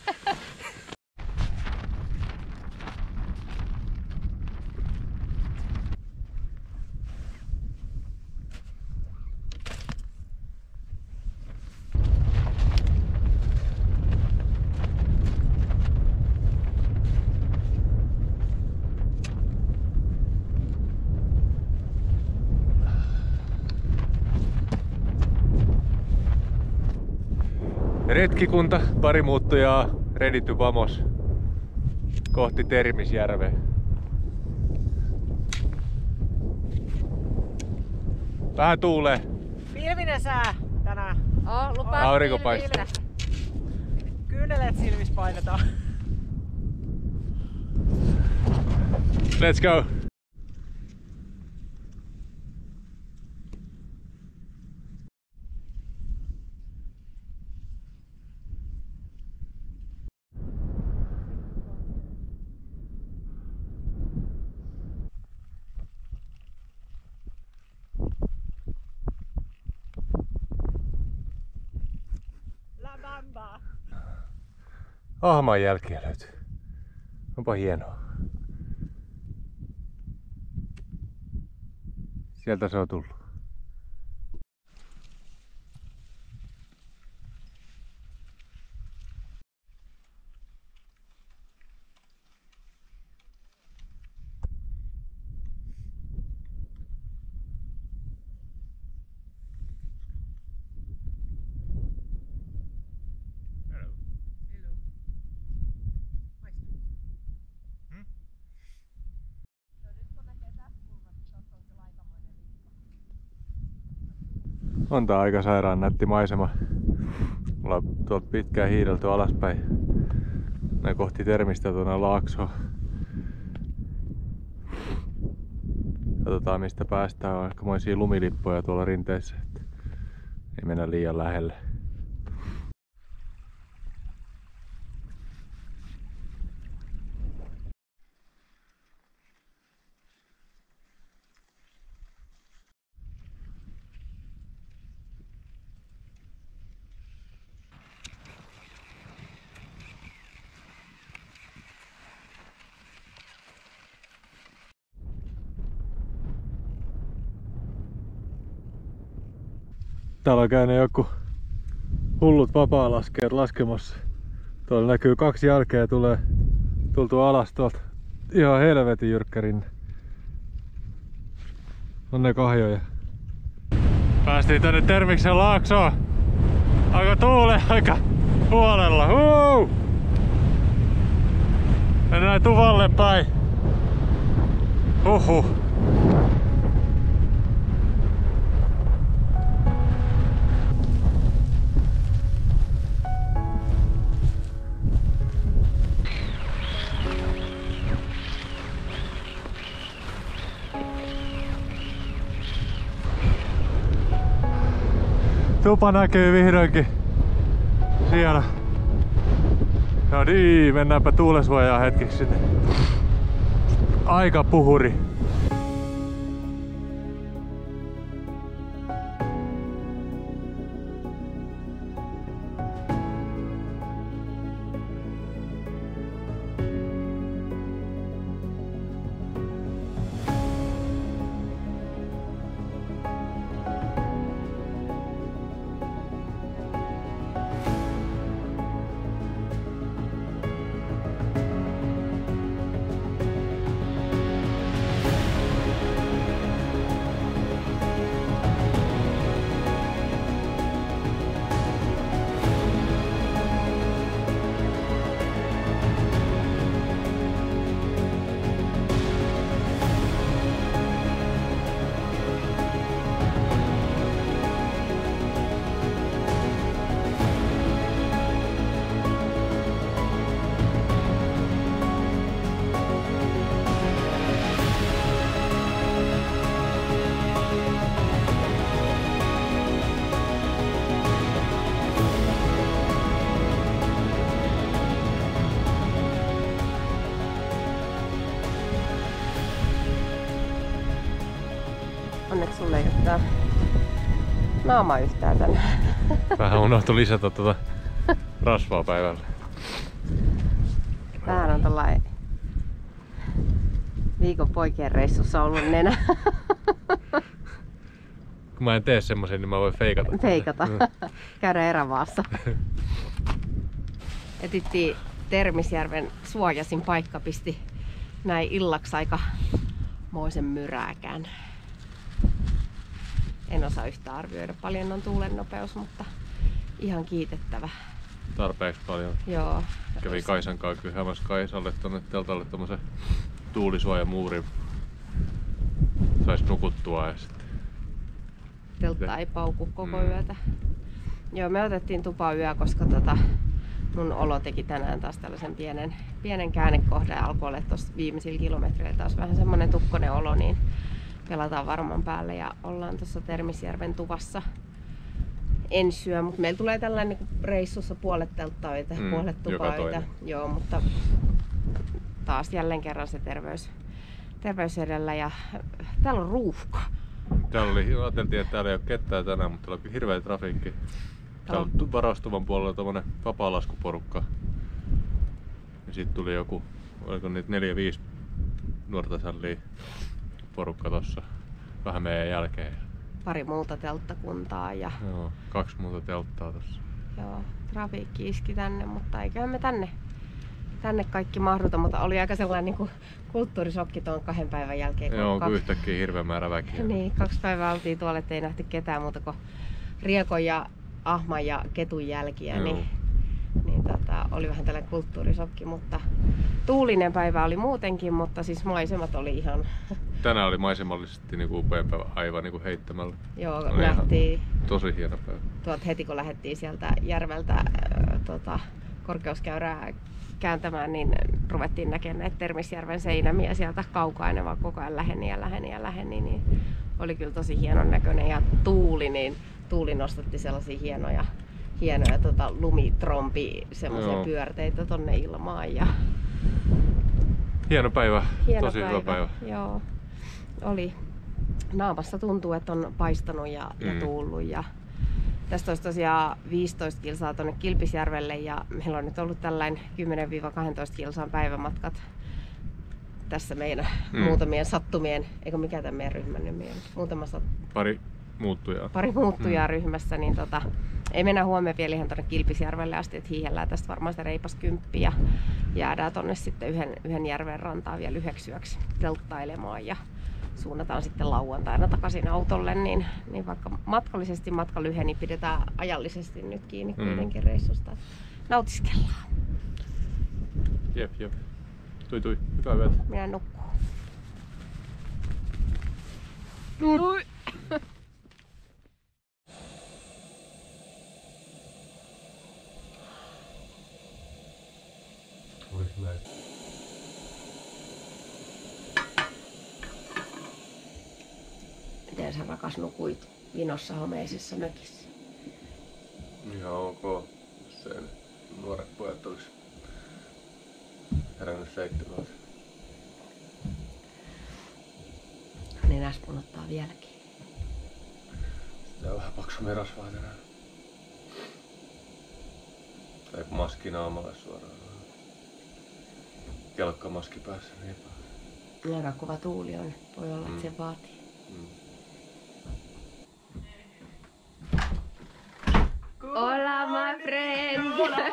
Retkikunta, pari muuttujaa, ready to vamos kohti Termisjärveä. Vähän tuulee. Pilvinen sää tänään. Lupaa Aurinko paistaa. Kyyneleet silmissä painetaan. Let's go! Ahman jälkiä löytyy. Onpa hienoa. Sieltä se on tullut. On tää aika sairaan nätti maisema. Ollaan tuolta pitkään hiidelty alaspäin. Näin kohti Termistä tuonne laaksoon. Katsotaan mistä päästään. On aikamoisia lumilippoja tuolla rinteessä. Ei mennä liian lähelle. Täällä on käynyt joku hullut vapaa-laskijat laskemassa. Tuolla näkyy 2 jälkeä tulee tultua alas tuolta. Ihan helvetin jyrkkä rinne. On ne kahjoja. Päästiin tänne Termiksen laaksoon. Aika tuulee aika huolella. Mennään Tuvalle päin. Huhhuh. Tupa näkyy vihdoinkin siellä. No niin, mennäänpä tuulensuojaan hetkeksi sinne. Aika puhuri. Sulle ei ole tää naama yhtään tänään. Vähän unohtui lisätä rasvaa päivällä. Vähän on tällainen viikon poikien reissussa ollut nenä. Kun mä en tee semmosen, niin mä voin feikata. Feikata. Käydä erämaassa. Etittiin Termisjärven suojasin paikka, pisti näin illaksi aika moisen myrääkään. En osaa yhtään arvioida, paljon on tuulen nopeus, mutta ihan kiitettävä. Tarpeeksi paljon. Joo. Kävi Kaisan kanssa kyhäämässä Kaisalle tonne teltalle tommosen tuulisuojamuurin. Sais nukuttua ja sitten. Teltta ei pauku koko yötä. Joo, me otettiin tupayö, koska mun olo teki tänään taas tällaisen pienen käännekohdan ja alkoi olla tuossa viimeisillä kilometreillä taas vähän semmonen tukkonen olo, niin pelataan varman päälle ja ollaan tuossa Termisjärven tuvassa ensi yö, mutta meillä tulee tällainen niin reissussa puolet telttaöitä, puolet tupaöitä. Joo, mutta taas jälleen kerran se terveys edellä ja täällä on ruuhka. Ajateltiin, että täällä ei ole ketään tänään, mutta täällä on hirveä trafiikki. Täällä on varastuvan puolella tommonen vapaalaskuporukka. Ja sit tuli joku, oliko niitä 4-5 nuorta sallia porukka tossa vähän meidän jälkeen. Pari muuta telttakuntaa ja... Joo, 2 muuta telttaa tossa. Joo, trafiikki iski tänne, mutta eiköhän me tänne kaikki mahduta, mutta oli aika sellainen niin kuin kulttuurisokki tuon 2 päivän jälkeen. Joo, kun yhtäkkiä hirveä määrä väkeä. Niin, 2 päivää oltiin tuolla, ettei nähty ketään muuta kuin riekon ja ahman ja ketun jälkiä, niin oli vähän tällainen kulttuurisokki, mutta tuulinen päivä oli muutenkin, mutta siis maisemat oli ihan... Tänään oli maisemallisesti niinku upean päivä aivan niinku heittämällä. Joo, nähtiin. Tosi hieno päivä. Heti kun lähdettiin sieltä järveltä korkeuskäyrää kääntämään, niin ruvettiin näkemään näitä Termisjärven seinämiä sieltä kaukaa, ja ne vaan koko ajan läheni, niin oli kyllä tosi hienon näköinen. Ja tuuli nostatti sellaisia hienoja lumitrompi semmoisia pyörteitä tonne ilmaan. Ja... Hieno päivä, tosi hyvä päivä. Joo, oli. Naamassa tuntuu, että on paistanut ja tuullut. Ja tästä olisi tosiaan 15 kilsaa tuonne Kilpisjärvelle ja meillä on nyt ollut tällainen 10-12 kilsan päivämatkat tässä meidän muutamien sattumien, eikö mikä tämän meidän ryhmän nimi on? Pari muuttujaa ryhmässä, niin ei mennä huomenna vielä ihan tuonne Kilpisjärvelle asti, että hiihellään tästä varmaan sitä reipas 10 ja jäädään tonne sitten yhden järven rantaan vielä 1 yöksi telttailemaan ja suunnataan sitten lauantaina takaisin autolle, niin vaikka matkallisesti matka lyheni, niin pidetään ajallisesti nyt kiinni kuitenkin reissusta. Nautiskellaan. Jep. Tui. Hyvää yötä. Minä nukkuu. Tui! Miten sä rakas nukuit vinossa homeisessa mökissä? Ihan ok, jos ei nuoret pojat olisi herännyt 7. Nenäs punottaa vieläkin. Tää on vähän paksumia rasvaa tänään. Tai maski naamalle suoraan. Kelkkamaski päässä niin paljon. Aika kova tuuli on. Voi olla, että se vaatii. Hola my friend!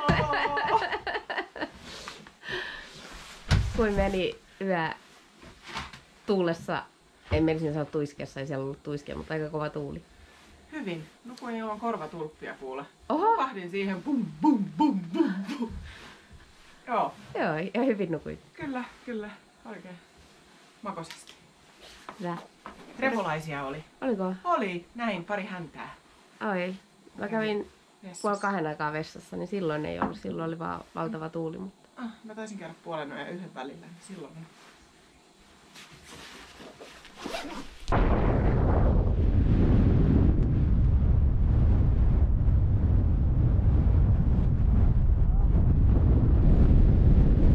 Kuin meni yö tuulessa, en menisin sanoa tuiskeessa, ei siellä ollut tuiskea, mutta aika kova tuuli. Hyvin. Nukuin ilman korvatulppia kuule. Oho! Pahdin siihen bum bum bum bum bum. Joo. Joo, ja hyvin nukuit. Kyllä. Oikein makosesti. Hyvä. Revolaisia oli. Oliko? Oli. Näin pari häntää. Oi. Mä kävin Vessassa. 1:30 aikaa vessassa, niin silloin ei ollut. Silloin oli vaan valtava tuuli. Mutta... Mä taisin käydä 0:30 ja 1 välillä, niin silloin.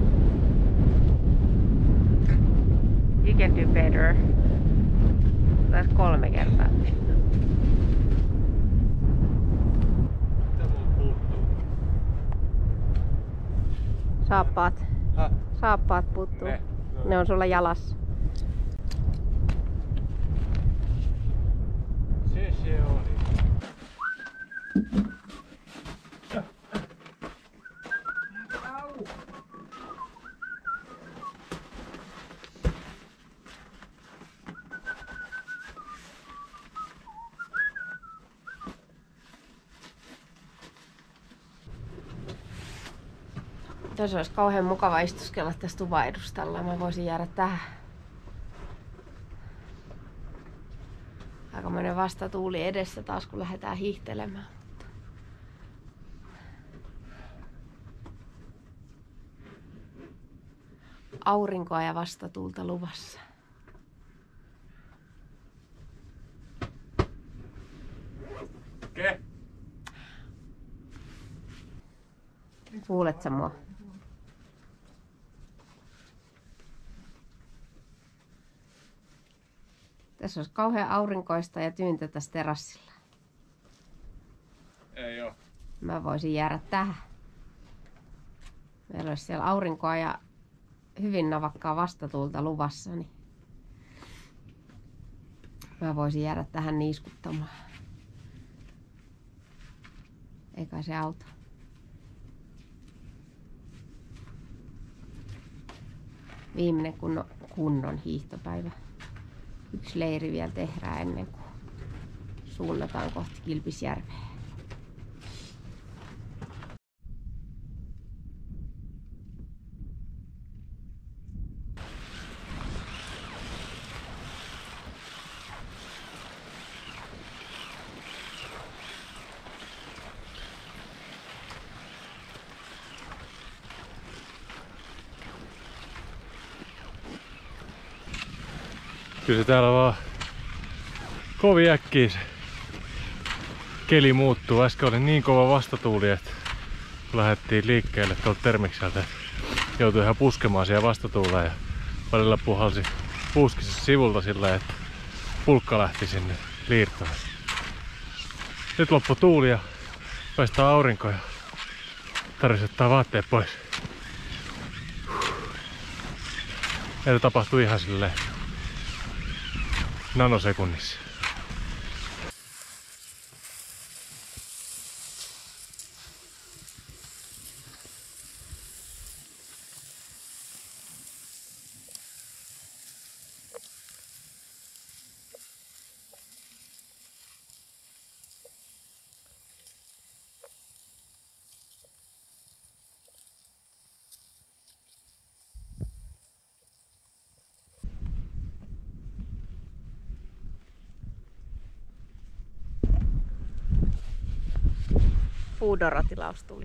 You can do better. taisi 3 kertaa tehdä. Mitä mulla puuttuu? Saappaat. Häh? Saappaat puuttuu. Ne. Ne on sulla jalassa. Se oli. Tässä olisi kauhean mukava istuskella tässä tuvan edustalla. Mä voisin jäädä tähän. Aikamoinen vastatuuli edessä taas, kun lähdetään hiihtelemään. Aurinkoa ja vastatuulta luvassa. Ke? Kuulet sä mua? Tässä olisi kauhean aurinkoista ja tyyntä tässä terassilla. Ei oo. Mä voisin jäädä tähän. Meillä olisi siellä aurinkoa ja hyvin navakkaa vastatuulta luvassa, niin mä voisin jäädä tähän niiskuttamaan. Eikä se auta. Viimeinen kunnon hiihtopäivä. 1 leiri vielä tehdään ennen kuin suunnataan kohti Kilpisjärveä. Kyllä se täällä vaan kovin äkkiä se keli muuttuu. Äsken oli niin kova vastatuuli, että kun lähdettiin liikkeelle tuolta Termikseltä, että joutui ihan puskemaan siellä vastatuuleen ja välillä puhalsi puskissa sivulta sillä, että pulkka lähti sinne liirtoon. Nyt loppu tuuli ja paistaa aurinko ja tarvitsisi ottaa vaatteet pois. Ja se tapahtui ihan silleen nanosekunnissa. Foodora-tilaus tuli.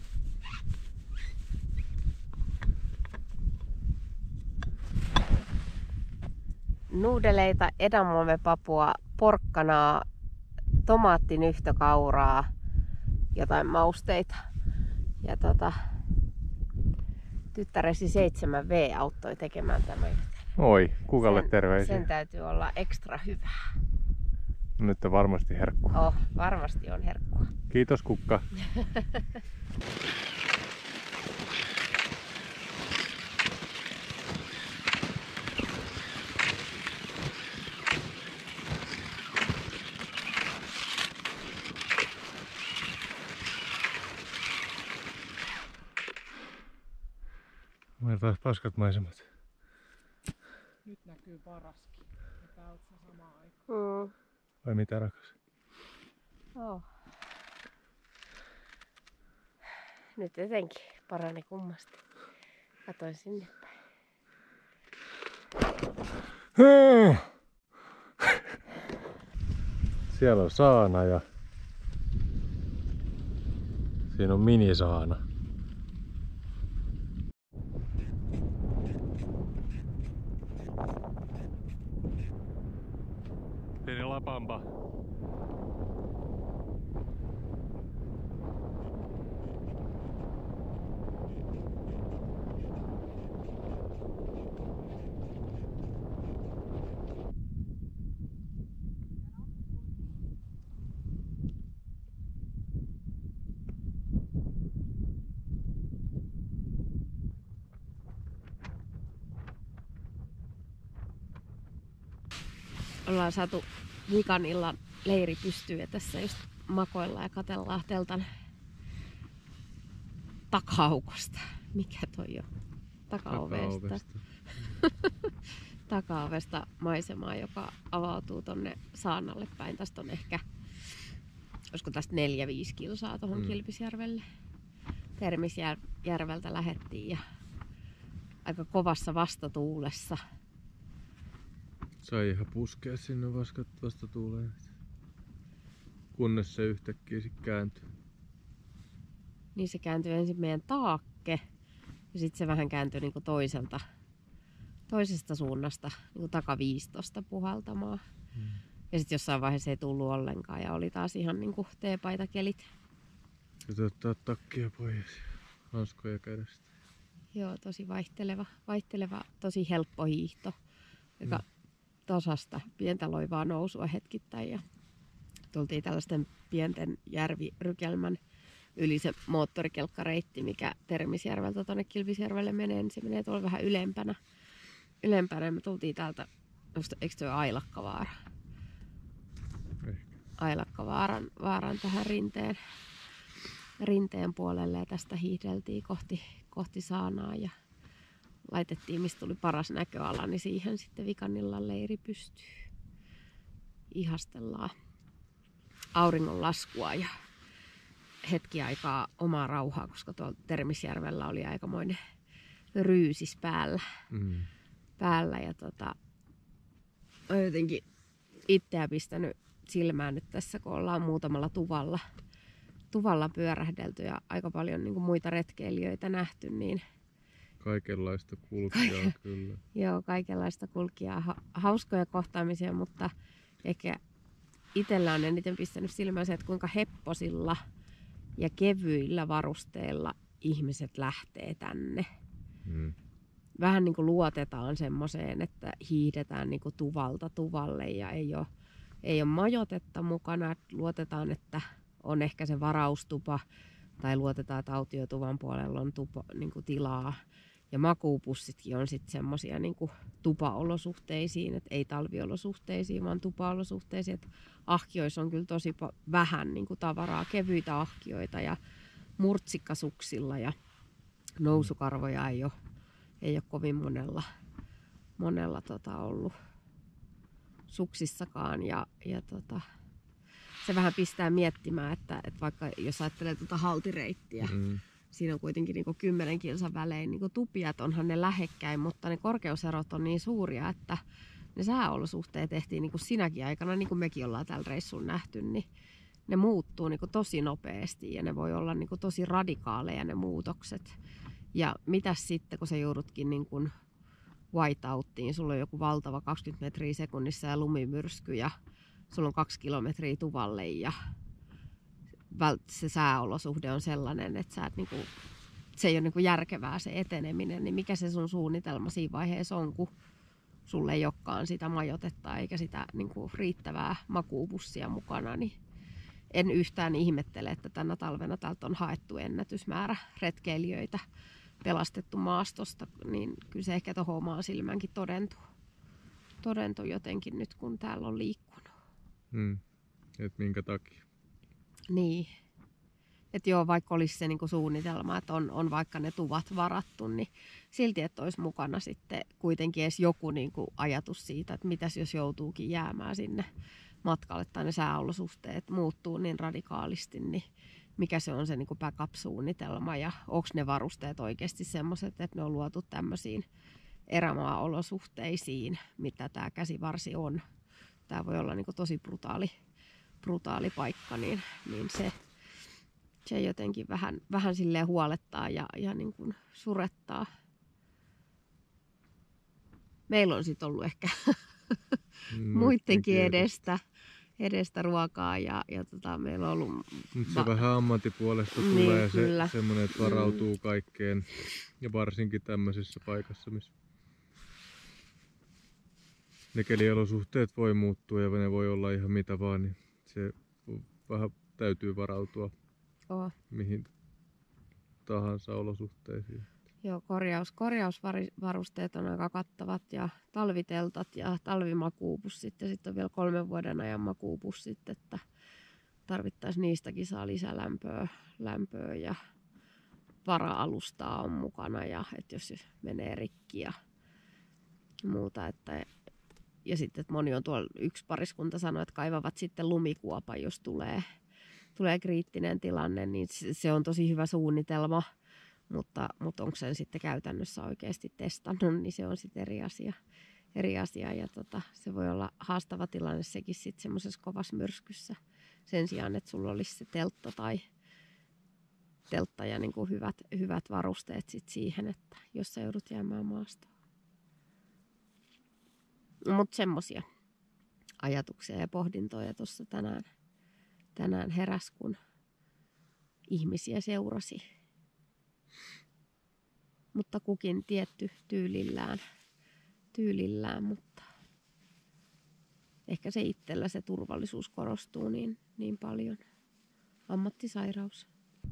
Nuudeleita, edamamepapua, porkkanaa, tomaattinyhtökauraa, jotain mausteita. Ja tyttäresi 7V auttoi tekemään tämän. Oi, kukalle terveisiä? Sen täytyy olla ekstra hyvää. Nyt on varmasti herkkua. Varmasti on herkkua. Kiitos kukka. Meillä taas paskat maisemat. Nyt näkyy paraskin. Ja täältä se sama aika. Vai mitä rakas? Nyt jotenkin parani kummasti. Katoin sinne päin. Siellä on saana ja siinä on minisaana. Pieni lapamba. ollaan saatu vikan illan leiri pystyyn ja tässä just makoillaan ja katsellaan teltan takaukosta. Mikä toi on? Takaovesta. Takaovesta maisemaa, joka avautuu tonne Saanalle päin. Tästä on ehkä, olisiko tästä 4-5 kilsaa tuohon Kilpisjärvelle. Termisjärveltä lähettiin ja aika kovassa vastatuulessa. Sai ihan puskea sinne vastatuuleen. Kunnes se yhtäkkiä sit kääntyi. Niin se kääntyi ensin meidän taakke ja sitten se vähän kääntyi niinku toisesta suunnasta niinku takaviistosta puhaltamaan. Ja sitten jossain vaiheessa ei tullut ollenkaan ja oli taas ihan niinku teepaitakelit. Sitten ottaa takkia pois, hanskoja kädestä. Joo, tosi vaihteleva, tosi helppo hiihto, joka tasasta pientä loivaa nousua hetkittäin. Ja tultiin tällaisten pienten järvirykelmän yli se moottorikelkkareitti, mikä Termisjärveltä tuonne Kilpisjärvelle menee, niin se menee tuolla vähän ylempänä. Me tultiin täältä, eikö tuo Ailakkavaara? Ailakkavaaran tähän rinteen puolelle ja tästä hiihdeltiin kohti Saanaa ja laitettiin, mistä tuli paras näköala, niin siihen sitten Vikanillan leiri pystyy. Ihastellaan auringon laskua ja hetki aikaa omaa rauhaa, koska tuolla Termisjärvellä oli aikamoinen ryysis päällä ja on jotenkin itseä pistänyt silmään nyt tässä, kun ollaan muutamalla tuvalla pyörähdelty ja aika paljon niin kuin muita retkeilijöitä nähty, niin kaikenlaista kulkijaa kyllä. Joo, kaikenlaista kulkijaa, hauskoja kohtaamisia, mutta ehkä itsellä on eniten pistänyt silmään se, että kuinka hepposilla ja kevyillä varusteilla ihmiset lähtee tänne. Vähän niin kuin luotetaan semmoiseen, että hiihdetään niin kuin tuvalta tuvalle ja ei ole majoitetta mukana. Luotetaan, että on ehkä se varaustupa tai luotetaan, että autiotuvan puolella on niin kuin tilaa. Ja makuupussitkin on sitten semmoisia niin kuin tupaolosuhteisiin, että ei talviolosuhteisiin, vaan tupaolosuhteisiin. Että ahkioissa on kyllä tosi vähän niin kuin tavaraa, kevyitä ahkioita ja murtsikkasuksilla ja nousukarvoja ei ole kovin monella ollut suksissakaan. Ja se vähän pistää miettimään, että vaikka jos ajattelee haltireittiä, siinä on kuitenkin niinku 10 kilsan välein niinku tupiat, onhan ne lähekkäin, mutta ne korkeuserot on niin suuria, että ne sääolosuhteet tehtiin niinku sinäkin aikana, niin kuin mekin ollaan tällä reissulla nähty, niin ne muuttuu niinku tosi nopeasti ja ne voi olla niinku tosi radikaaleja ne muutokset. Ja mitäs sitten, kun sä joudutkin niinku whiteouttiin, sulla on joku valtava 20 metriä sekunnissa ja lumimyrsky ja sulla on 2 kilometriä tuvalle ja se sääolosuhde on sellainen, että sä et niinku, se ei ole niinku järkevää se eteneminen, niin mikä se sun suunnitelma siinä vaiheessa on, kun sulle ei olekaan sitä majoitetta eikä sitä niinku riittävää makuupussia mukana, niin en yhtään ihmettele, että tänä talvena täältä on haettu ennätysmäärä retkeilijöitä, pelastettu maastosta, niin kyllä se ehkä tuohon omaan silmäänkin todentuu jotenkin nyt, kun täällä on liikkunut. Et minkä takia? Niin. Että joo, vaikka olisi se niinku suunnitelma, että on vaikka ne tuvat varattu, niin silti, että olisi mukana sitten kuitenkin edes joku niinku ajatus siitä, että mitäs jos joutuukin jäämään sinne matkalle tai ne sääolosuhteet muuttuu niin radikaalisti, niin mikä se on se niinku backup-suunnitelma ja onko ne varusteet oikeasti semmoiset, että ne on luotu tämmöisiin erämaa-olosuhteisiin, mitä tämä käsivarsi on. Tämä voi olla niinku tosi brutaali paikka, niin se jotenkin vähän silleen huolettaa ja niin kuin surettaa. Meillä on sitten ollut ehkä muidenkin edestä ruokaa ja meillä on ollut... Nyt se vähän ammattipuolesta tulee niin, semmoinen, että varautuu kaikkeen ja varsinkin tämmöisessä paikassa, missä ne keliolosuhteet voi muuttua ja ne voi olla ihan mitä vaan, niin se vähän täytyy varautua mihin tahansa olosuhteisiin. Joo, korjausvarusteet on aika kattavat ja talviteltat ja talvimakuupussit ja sitten on vielä 3 vuoden ajan makuupussit, että tarvittaisiin niistäkin saa lisälämpöä ja vara-alustaa on mukana ja että jos menee rikki ja muuta. Ja sitten että moni on tuolla, yksi pariskunta sanoi, että kaivavat sitten lumikuopan, jos tulee kriittinen tilanne, niin se on tosi hyvä suunnitelma. Mutta onko sen sitten käytännössä oikeasti testannut, niin se on sitten eri asia. Ja se voi olla haastava tilanne sekin sitten semmoisessa kovassa myrskyssä sen sijaan, että sulla olisi se teltta ja niin kuin hyvät varusteet sit siihen, että jos sä joudut jäämään maastoon. Mutta semmoisia ajatuksia ja pohdintoja tuossa tänään heräs, kun ihmisiä seurasi. Mutta kukin tietty tyylillään, mutta ehkä se itsellä se turvallisuus korostuu niin paljon. Ammattisairaus.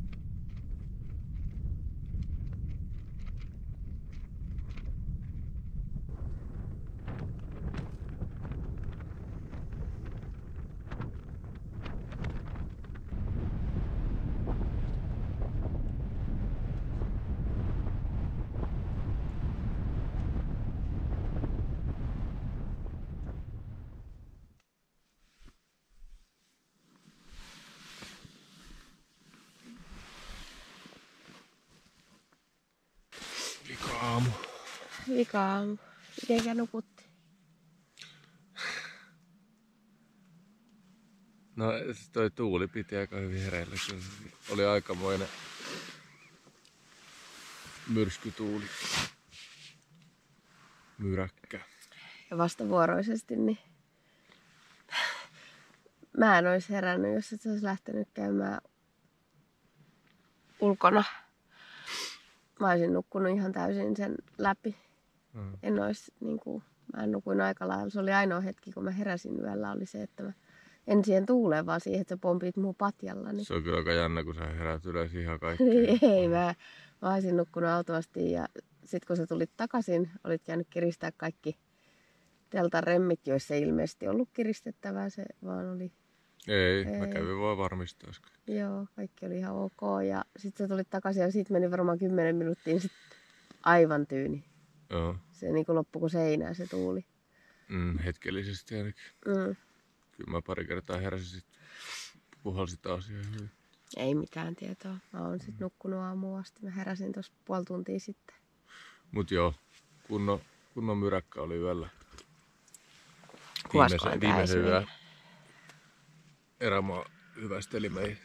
Vika-aamu. Mitenkä nukutti? No toi tuuli piti aika hyvin hereillä. Oli aikamoinen myrskytuuli. Myräkkä. Ja vastavuoroisesti, niin mä en olisi herännyt, jos et olisi lähtenyt käymään ulkona. Mä olisin nukkunut ihan täysin sen läpi. En olisi, mä nukuin aika lailla. Se oli ainoa hetki, kun mä heräsin yöllä, oli se, että mä en siihen tuuleen, vaan siihen, että sä pompit muu patjalla. Niin... Se on kyllä aika jännä, kun sä herät ylös ihan kaikkea. Ei, mä olisin nukkunut autuasti ja sit kun sä tulit takaisin, olit jäänyt kiristää kaikki teltan remmit, joissa ei ilmeisesti ollut kiristettävää, se vaan oli... Ei, mä kävin vaan varmistaa. Joo, kaikki oli ihan ok ja sit sä tulit takaisin ja siitä meni varmaan 10 minuuttia, niin sit aivan tyyni. Joo. Se niinku loppui kuin seinään se tuuli. Hetkellisesti ainakin. Kyllä mä pari kertaa heräsin sitten, puhalsi taas ihan hyvin. Ei mitään tietoa. Mä oon sit nukkunut aamuun asti. Mä heräsin tuossa puoli tuntia sitten. Mut joo, kunnon myräkkä oli yöllä. Viimeisen yön erämaa hyvästeli meihin.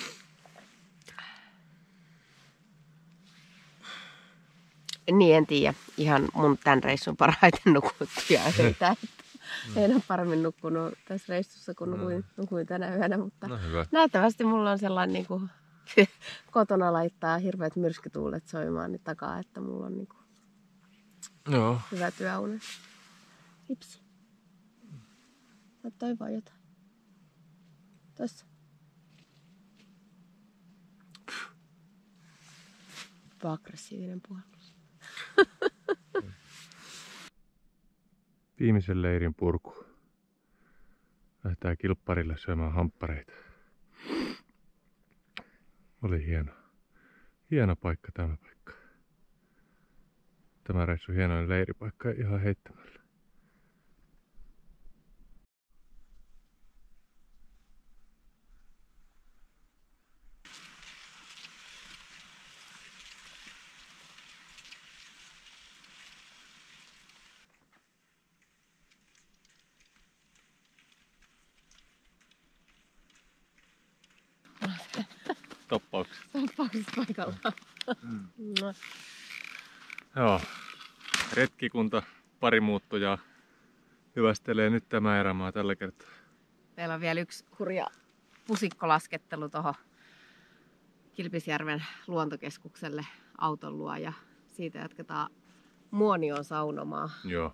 Niin, en tiedä. Ihan mun tän reissun parhaiten nukuttuja öitä. En ole paremmin nukkunut tässä reissussa kuin nukuin tänä yönä, mutta näyttävästi mulla on sellainen niin kuin, kotona laittaa hirveät myrskytuulet soimaan niin takaa, että mulla on niin kuin, hyvät yöunet. Hipsi. Sä toivoa jotain. Tossa. Aggressiivinen puhallus. Viimeisen leirin purku. Lähdetään kilpparille syömään hamppareita. Oli hieno paikka tämä paikka. Tämä reissu hienoin leiripaikka ihan heittämällä. Tappaukset paikallaan. Joo. Retkikunta, pari muuttujaa hyvästelee nyt tämä erämaa tällä kertaa. Meillä on vielä yksi hurja pusikkolaskettelu tuohon Kilpisjärven luontokeskukselle auton luo ja siitä jatketaan Muonioon saunomaan. Joo.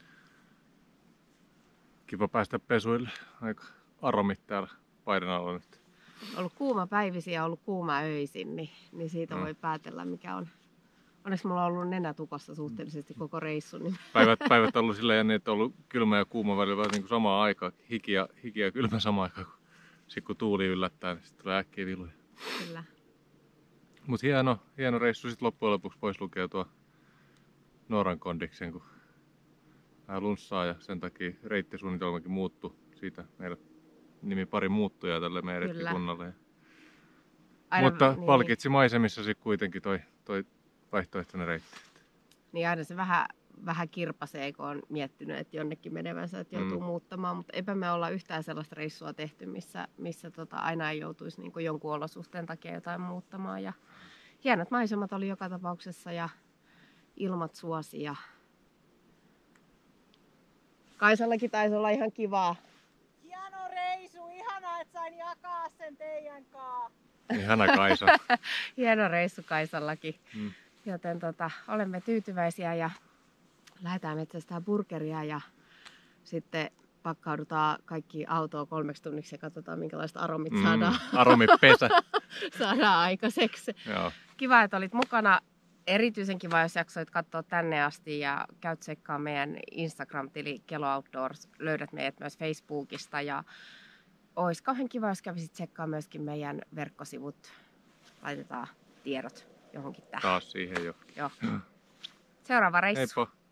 Kiva päästä pesuille. Aika aromit täällä paidan alla nyt. On ollut kuuma päivisin ja ollut kuuma öisin, niin siitä voi päätellä, mikä Onneksi mulla on ollut nenä tukossa suhteellisesti koko reissun. Niin... Päivät on ollut silleen, että on ollut kylmä ja kuuma välillä vähän niin kuin samaan aikaan. Hiki ja kylmä samaan aikaan. Sitten kun tuuli yllättää, niin sitten tulee äkkiä viluja. Kyllä. Mutta hieno reissu sitten loppujen lopuksi pois lukea tuo Nooran kondiksen, kun vähän lunssaa ja sen takia reittisuunnitelmakin muuttui. Siitä meillä nimi pari muuttujaa tälle meidän retkikunnalle. Mutta niin. palkitsi maisemissa sitten kuitenkin toi vaihtoehtoinen reitti. Niin aina se vähän kirpasee, kun on miettinyt, että jonnekin menevänsä, että joutuu muuttamaan. Mutta eipä me olla yhtään sellaista reissua tehty, missä aina ei joutuisi niin kuin jonkun olosuhteen takia jotain muuttamaan. Ja hienot maisemat oli joka tapauksessa ja ilmat suosi. Ja Kaisallakin taisi olla ihan kivaa. Hieno reisu, ihanaa, että sain jakaa sen teidän kanssa. Ihana Kaisa. Hieno reissu Kaisallakin. Joten olemme tyytyväisiä ja lähdetään metsästämään burgeria ja sitten pakkaudutaan kaikki autoon 3 tunniksi ja katsotaan minkälaiset aromit saadaan. Aromipesä. Saadaan aikaiseksi. Joo. Kiva, että olit mukana. Erityisen kiva, jos jaksoit katsoa tänne asti ja käyt tsekkaa meidän Instagram-tili Kelo Outdoors. Löydät meidät myös Facebookista ja olisi kauhean kiva, jos kävisit tsekkaa myöskin meidän verkkosivut. Laitetaan tiedot johonkin tähän. Taas siihen jo. Joo. Seuraava reissu. Heippa.